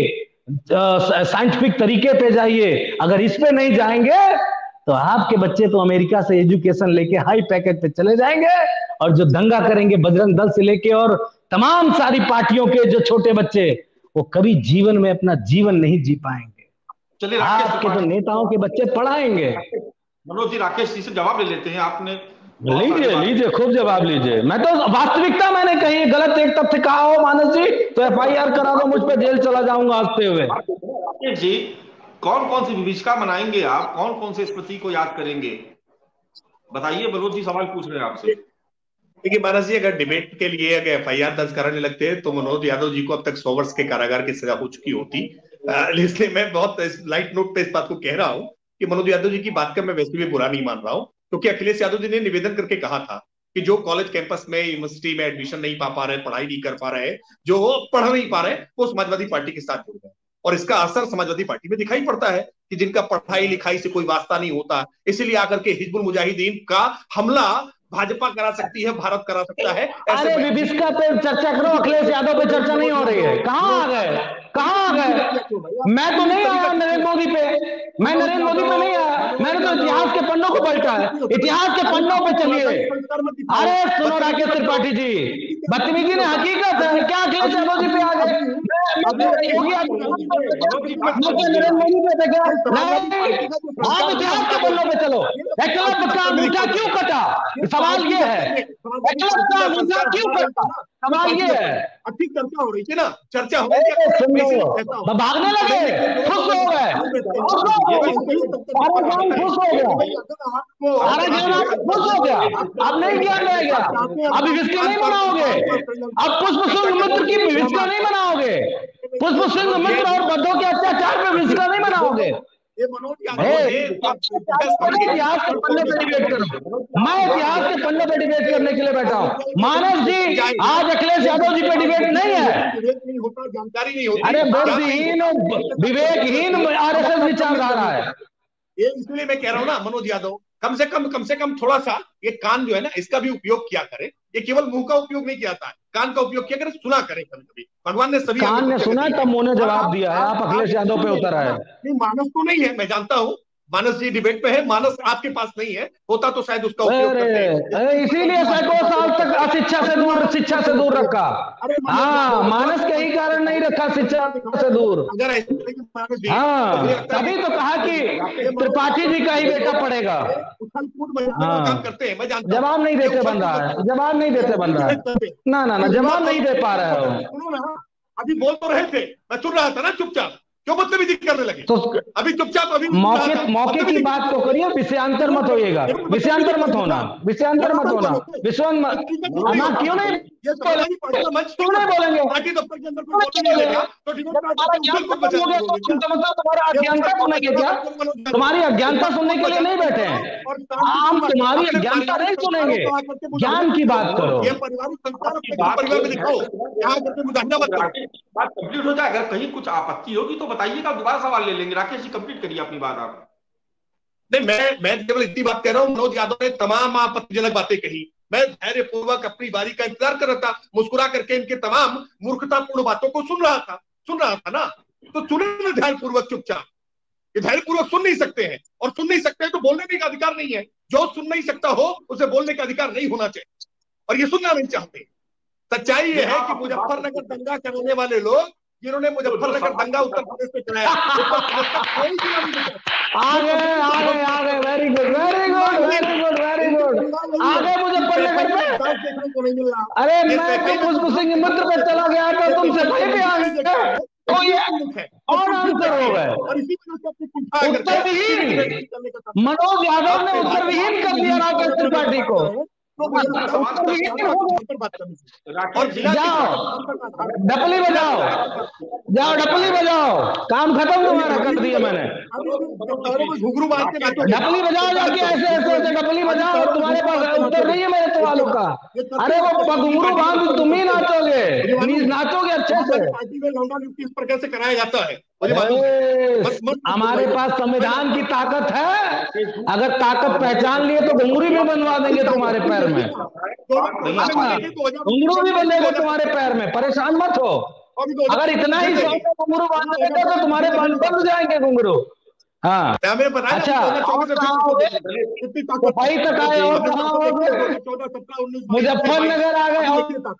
साइंटिफिक तरीके पे जाइए। अगर इस पे नहीं जाएंगे तो आपके बच्चे तो अमेरिका से एजुकेशन लेके हाई पैकेज पे चले जाएंगे, और जो दंगा करेंगे बजरंग दल से लेके और तमाम सारी पार्टियों के जो छोटे बच्चे, वो कभी जीवन में अपना जीवन नहीं जी पाएंगे। चलिए, आपके जो नेताओं के बच्चे पढ़ाएंगे। मनोज जी, राकेश जी से जवाब ले लेते हैं। आपने लीजिए लीजिए खूब जवाब लीजिए। मैं तो वास्तविकता मैंने कही, गलत एक तथ्य कहा हो मानस जी तो एफ आई आर करा दो, मुझ पर जेल चला जाऊंगा हंसते हुए। राकेश जी, कौन कौन सी विभीषिका मनाएंगे आप? कौन कौन से स्मृति को याद करेंगे? बताइए। मनोज जी सवाल पूछ रहे हैं आपसे। देखिए मानस जी, अगर डिबेट के लिए अगर एफ आई आर दर्ज कराने लगते हैं तो मनोज यादव जी को अब तक सौ वर्ष के कारागार की सजा हो चुकी होती। इसलिए मैं बहुत लाइट नोट पे इस बात को कह रहा हूँ कि मनोज यादव जी की बात का मैं वैसे भी बुरा नहीं मान रहा हूँ, क्योंकि तो अखिलेश यादव जी ने निवेदन करके कहा था कि जो कॉलेज कैंपस में, यूनिवर्सिटी में एडमिशन नहीं पा पा रहे, पढ़ाई नहीं कर पा रहे, जो पढ़ नहीं पा रहे, वो समाजवादी पार्टी के साथ जुड़ गए। और इसका असर समाजवादी पार्टी में दिखाई पड़ता है कि जिनका पढ़ाई लिखाई से कोई वास्ता नहीं होता, इसीलिए आकर के हिजबुल मुजाहिदीन का हमला भाजपा करा सकती है, भारत करा सकता है। अरे विभीषिका पे चर्चा करो, अखिलेश यादव पे चर्चा नहीं हो रही है। कहाँ आ गए? कहाँ आ गए? मैं तो नहीं आया नरेंद्र मोदी पे, मैं नरेंद्र मोदी पे नहीं आया, मैंने तो इतिहास के पन्नों को पलटा है। इतिहास के पन्नों पे चलिए। अरे सुनो राकेश त्रिपाठी जी, बदतमीजी ने हकीकत है क्या? अखिलेश यादव जी पे आ गए, नरेंद्र मोदी पे क्या? आप इतिहास के पन्नों पे चलो। एकलव्य का अंगूठा क्यों कटा? सवाल ये है, एकलव्य का अंगूठा क्यों कटा? सवाल ये है। अच्छी चर्चा हो रही थी ना, चर्चा हो रही थी, भागने लगे, खुश हो गए, खुश हो गए, सारा गांव खुश हो गया, सारा गांव खुश हो गया। अब नहीं ज्ञान रह गया, अब विविष्का नहीं मनाओगे, अब पुष्प सिंह मित्र की विविष्का नहीं मनाओगे, पुष्प सिंह मित्र और बद्धों के अत्याचार पे विविष्का नहीं मनाओगे। ये मनोज इतिहास के पन्ने पे डिबेट करो, मैं इतिहास के पन्ने पे डिबेट करने के लिए बैठा हूँ। मानस जी आज अखिलेश यादव जी पे डिबेट नहीं है, नहीं होता, जानकारी नहीं होती। अरे बुद्धिहीन और विवेकहीन आरएसएस विचारधारा है ये, इसलिए मैं कह रहा हूँ ना मनोज यादव, कम से कम कम से कम थोड़ा सा ये कान जो है ना इसका भी उपयोग किया करे। ये केवल मुंह का उपयोग नहीं किया था, कान का उपयोग किया करे, सुना करे कभी कभी। भगवान ने सभी कान ने सुना तब मुंह ने जवाब दिया है, आप अखिलेश यादव पे उतर आए। नहीं, मानस तो नहीं है, मैं जानता हूँ मानस जी डिबेट पे है, मानस आपके पास नहीं है, होता तो शायद उसका उपयोग करते हैं। इसीलिए सैकड़ों साल तक अशिक्षा से दूर शिक्षा से दूर रखा। हाँ, मानस के ही कारण नहीं रखा शिक्षा से दूर। अगर हाँ, तभी तो कहा कि त्रिपाठी जी का ही बेटा पड़ेगा। काम करते हैं, मैं जानता हूं। जवाब नहीं देते बन रहा है, जवाब नहीं देते बन रहा है, ना ना ना जवाब नहीं दे पा रहे हो। अभी बोल तो रहे थे, मैं सुन रहा था ना चुपचाप, क्यों बदतमीजी करने लगे? तो अभी चुपचाप अभी मौके मौके की बात तो करिए, विषयांतर मत होइएगा, विषयांतर मत होना, विषयांतर मत होना, विश्वन मत क्यों नहीं क्यों नहीं बोलेंगे? पार्टी दफ्तर के अंदर कोई नहीं लेगा तो तुम्हारा अज्ञानता सुनने के क्या तुम्हारी अज्ञानता सुनने के लिए नहीं बैठे हैं हम, तुम्हारी अज्ञानता नहीं सुनेंगे, ज्ञान की बात करो। ये पारिवारिक संस्कार परिवार में दिखाओ, यहाँ करके मुदाहना मत करो। बात कंप्लीट हो जाए, अगर कहीं कुछ आपत्ति होगी तो बताइएगा, दोबारा सवाल ले लेंगे। राकेश जी कंप्लीट करिए अपनी बात आप। नहीं, मैं मैं केवल इतनी बात कह रहा हूँ, मनोज यादव ने तमाम आपत्तिजनक बातें कही, मैं धैर्य पूर्वक अपनी बारी का इंतजार कर रहा था, मुस्कुरा करके इनके तमाम मूर्खतापूर्ण बातों को सुन रहा था सुन रहा था ना, तो सुने ना धैर्य पूर्वक चुपचाप। ये धैर्य पूर्वक सुन नहीं सकते हैं, और सुन नहीं सकते हैं तो बोलने का अधिकार नहीं है। जो सुन नहीं सकता हो उसे बोलने का अधिकार नहीं होना चाहिए, और ये सुनना नहीं चाहते। सच्चाई ये है कि मुजफ्फरनगर दंगा कराने वाले लोग, जिन्होंने मुजफ्फरनगर दंगा उत्तर प्रदेश में कराया, आगे आगे आगे very good very good very good very good आगे मुजफ्फरनगर में। अरे मैं तो खुशबू सिंह मित्र पे चला गया था, तुमसे भाई भी आ गए तो ये और आंसर हो गए। उत्तरविहीन मनोज यादव ने उत्तरविहीन कर दिया राकेश त्रिपाठी को। जाओ डपली बजाओ, जाओ डपली बजाओ, काम खत्म तुम्हारा कर दिया मैंने। डपली बजाओ जाके, ऐसे ऐसे ऐसे डपली बजाओ, तुम्हारे पास उत्तर नहीं है मेरे सवालों का। अरे वो घुंघरू बांध तुम ही नाचोगे, प्लीज नाचोगे अच्छे से। इस प्रकार से कराया जाता है। हमारे पास संविधान की ताकत है, अगर ताकत पहचान लिए तो घुंघरू भी बनवा देंगे तुम्हारे पैर में, घुंघरू भी बनेगा तुम्हारे पैर में, परेशान मत हो। अगर इतना ही घुंघरू बांध देते तो तुम्हारे बंद जाएंगे घुंघरू। हाँ अच्छा, सफाई तक आए और कहाँ हो गए? मुजफ्फरनगर आ गए और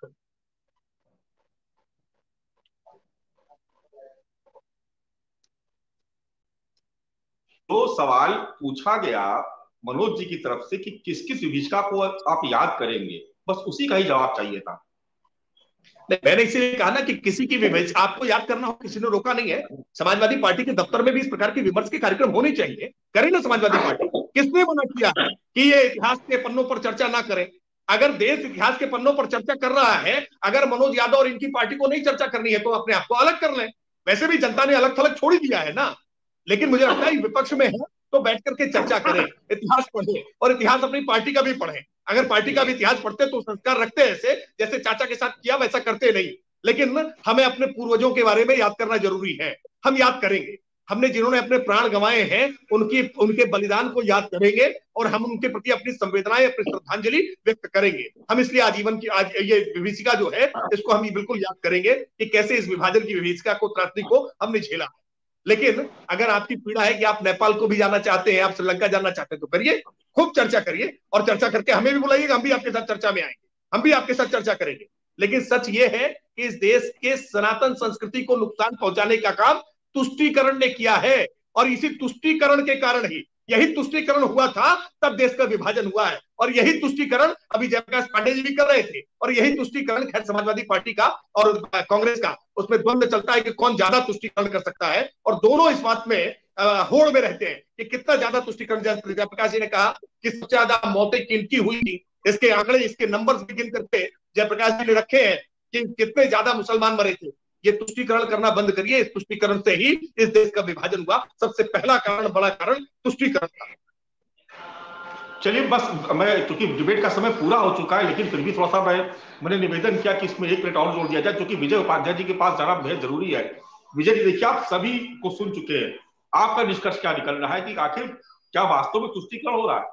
तो सवाल पूछा गया मनोज जी की तरफ से कि किस किस विभीषिका को आप याद करेंगे, बस उसी का ही जवाब चाहिए था। मैंने इसीलिए कहा ना कि किसी की विभीषिका आपको याद करना हो, किसी ने रोका नहीं है। समाजवादी पार्टी के दफ्तर में भी इस प्रकार के विमर्श के कार्यक्रम होने चाहिए, करें ना समाजवादी पार्टी। किसने मना किया कि ये इतिहास के पन्नों पर चर्चा ना करें? अगर देश इतिहास के पन्नों पर चर्चा कर रहा है, अगर मनोज यादव और इनकी पार्टी को नहीं चर्चा करनी है तो अपने आप को अलग कर लें। वैसे भी जनता ने अलग थलग छोड़ ही दिया है ना। लेकिन मुझे लगता है विपक्ष में है तो बैठ करके चर्चा करें, इतिहास पढ़े, और इतिहास अपनी पार्टी का भी पढ़े। अगर पार्टी का भी इतिहास पढ़ते तो संस्कार रखते ऐसे जैसे चाचा के साथ किया, वैसा करते नहीं। लेकिन हमें अपने पूर्वजों के बारे में याद करना जरूरी है, हम याद करेंगे। हमने जिन्होंने अपने प्राण गंवाए हैं उनकी उनके बलिदान को याद करेंगे, और हम उनके प्रति अपनी संवेदनाएं, अपनी श्रद्धांजलि व्यक्त करेंगे। हम इसलिए आजीवन की आज ये विभीषिका जो है इसको हम बिल्कुल याद करेंगे कि कैसे इस विभाजन की विभीषिका को, त्रासदी को हमने झेला। लेकिन अगर आपकी पीड़ा है कि आप नेपाल को भी जाना चाहते हैं, आप श्रीलंका जाना चाहते हैं, तो करिए, खूब चर्चा करिए, और चर्चा करके हमें भी बुलाइएगा, हम भी आपके साथ चर्चा में आएंगे, हम भी आपके साथ चर्चा करेंगे। लेकिन सच ये है कि इस देश के सनातन संस्कृति को नुकसान पहुंचाने का काम तुष्टीकरण ने किया है, और इसी तुष्टीकरण के कारण ही, यही तुष्टीकरण हुआ था तब देश का विभाजन हुआ है। और यही तुष्टीकरण अभी जयप्रकाश पांडेय जी भी कर रहे थे, और यही तुष्टीकरण खैर समाजवादी पार्टी का और कांग्रेस का, उसमें द्वंद्व चलता है कि कौन ज्यादा तुष्टीकरण कर सकता है, और दोनों इस बात में होड़ में रहते हैं कि कितना ज्यादा तुष्टीकरण। जयप्रकाश जी ने कहा कि सबसे ज्यादा मौतें किनकी हुई थी, इसके आंकड़े, इसके नंबर्स भी गिन करके जयप्रकाश जी ने रखे हैं कि कितने ज्यादा मुसलमान मरे थे। ये तुष्टीकरण करना बंद करिए। इस तुष्टीकरण से ही इस देश का विभाजन हुआ। सबसे पहला कारण, बड़ा कारण तुष्टीकरण था। चलिए, बस मैं, क्योंकि डिबेट का समय पूरा हो चुका है, लेकिन फिर भी थोड़ा सा मैं मैंने निवेदन किया कि इसमें एक मिनट और जोड़ दिया जाए, क्योंकि विजय उपाध्याय जी के पास जाना बेहद जरूरी है। विजय जी, देखिए, आप सभी को सुन चुके हैं, आपका निष्कर्ष क्या निकल रहा है कि आखिर क्या वास्तव में तुष्टीकरण हो रहा है?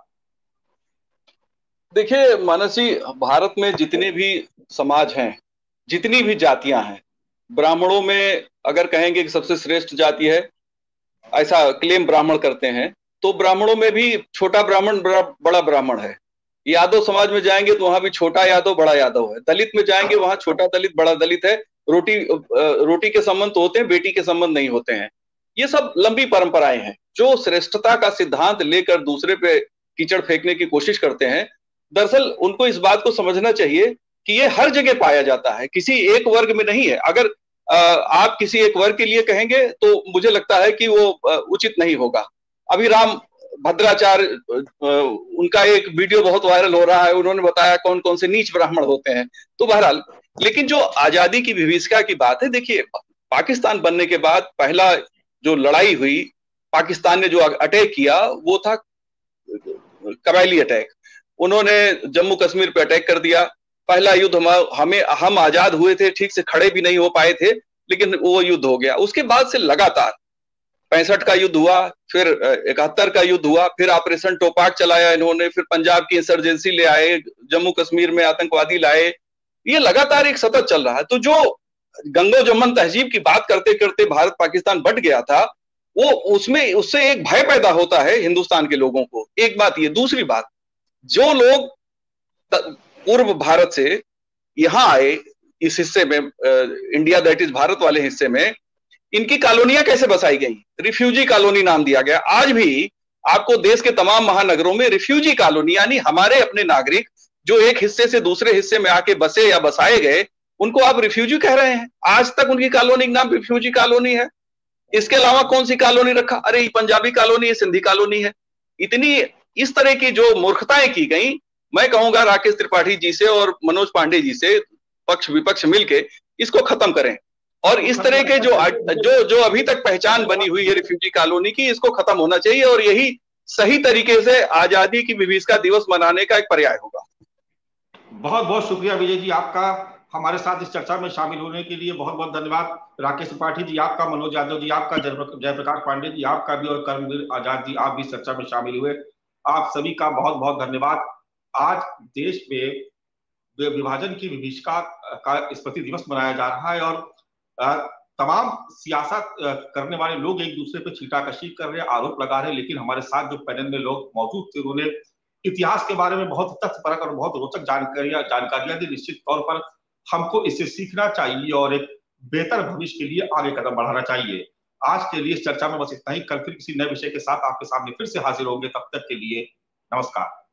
देखिए मानस जी, भारत में जितने भी समाज हैं, जितनी भी जातियां हैं, ब्राह्मणों में अगर कहेंगे कि सबसे श्रेष्ठ जाति है, ऐसा क्लेम ब्राह्मण करते हैं, तो ब्राह्मणों में भी छोटा ब्राह्मण बड़ा ब्राह्मण है। यादव समाज में जाएंगे तो वहां भी छोटा यादव बड़ा यादव है। दलित में जाएंगे वहां छोटा दलित बड़ा दलित है। रोटी रोटी के संबंध तो होते हैं, बेटी के संबंध नहीं होते हैं। ये सब लंबी परंपराएं हैं। जो श्रेष्ठता का सिद्धांत लेकर दूसरे पे कीचड़ फेंकने की कोशिश करते हैं, दरअसल उनको इस बात को समझना चाहिए कि ये हर जगह पाया जाता है, किसी एक वर्ग में नहीं है। अगर आप किसी एक वर्ग के लिए कहेंगे तो मुझे लगता है कि वो उचित नहीं होगा। अभी राम भद्राचार्य, उनका एक वीडियो बहुत वायरल हो रहा है, उन्होंने बताया कौन कौन से नीच ब्राह्मण होते हैं। तो बहरहाल, लेकिन जो आजादी की विभीषिका की बात है, देखिए पाकिस्तान बनने के बाद पहला जो लड़ाई हुई, पाकिस्तान ने जो अटैक किया वो था कबायली अटैक। उन्होंने जम्मू कश्मीर पे अटैक कर दिया। पहला युद्ध हम हमें हम आजाद हुए थे, ठीक से खड़े भी नहीं हो पाए थे, लेकिन वो युद्ध हो गया। उसके बाद से लगातार पैंसठ का युद्ध हुआ, फिर इकहत्तर का युद्ध हुआ, फिर ऑपरेशन टोपाक चलाया इन्होंने, फिर पंजाब की इंसर्जेंसी ले आए, जम्मू कश्मीर में आतंकवादी लाए। ये लगातार एक सतत चल रहा है। तो जो गंगो जमुन तहजीब की बात करते करते भारत पाकिस्तान बट गया था, वो उसमें उससे एक भय पैदा होता है हिंदुस्तान के लोगों को। एक बात ये। दूसरी बात, जो लोग पूर्व भारत से यहां आए इस हिस्से में, इंडिया दैट इज भारत वाले हिस्से में, इनकी कॉलोनियां कैसे बसाई गई? रिफ्यूजी कॉलोनी नाम दिया गया। आज भी आपको देश के तमाम महानगरों में रिफ्यूजी कॉलोनी, यानी हमारे अपने नागरिक जो एक हिस्से से दूसरे हिस्से में आके बसे या बसाए गए, उनको आप रिफ्यूजी कह रहे हैं। आज तक उनकी कॉलोनी का नाम रिफ्यूजी कॉलोनी है। इसके अलावा कौन सी कॉलोनी रखा? अरे ये पंजाबी कॉलोनी है, सिंधी कॉलोनी है। इतनी इस तरह की जो मूर्खताएं की गई, मैं कहूंगा राकेश त्रिपाठी जी से और मनोज पांडे जी से पक्ष विपक्ष मिलके इसको खत्म करें। और इस तरह के जो जो जो अभी तक पहचान बनी हुई है रिफ्यूजी कॉलोनी की, इसको खत्म होना चाहिए। और यही सही तरीके से आजादी की विभीषिका दिवस मनाने का एक पर्याय होगा। बहुत बहुत शुक्रिया विजय जी आपका, हमारे साथ इस चर्चा में शामिल होने के लिए बहुत बहुत धन्यवाद। राकेश त्रिपाठी जी आपका, मनोज यादव जी आपका, जयप्रकाश पांडे जी आपका भी, और कर्मवीर आजाद जी आप भी इस चर्चा में शामिल हुए। आप सभी का बहुत बहुत धन्यवाद। आज देश में विभाजन की विभीषिका का स्मृति दिवस मनाया जा रहा है, और तमाम सियासत करने वाले लोग एक दूसरे पे छींटाकशी कर रहे हैं, आरोप लगा रहे हैं, लेकिन हमारे साथ जो पैनल में लोग मौजूद थे, उन्होंने इतिहास के बारे में बहुत तथ्यपरक और बहुत रोचक जानकारियां जानकारियां दी। निश्चित तौर पर हमको इससे सीखना चाहिए और एक बेहतर भविष्य के लिए आगे कदम बढ़ाना चाहिए। आज के लिए इस चर्चा में बस इतना ही। कल फिर किसी नए विषय के साथ आपके सामने फिर से हाजिर होंगे। तब तक के लिए नमस्कार।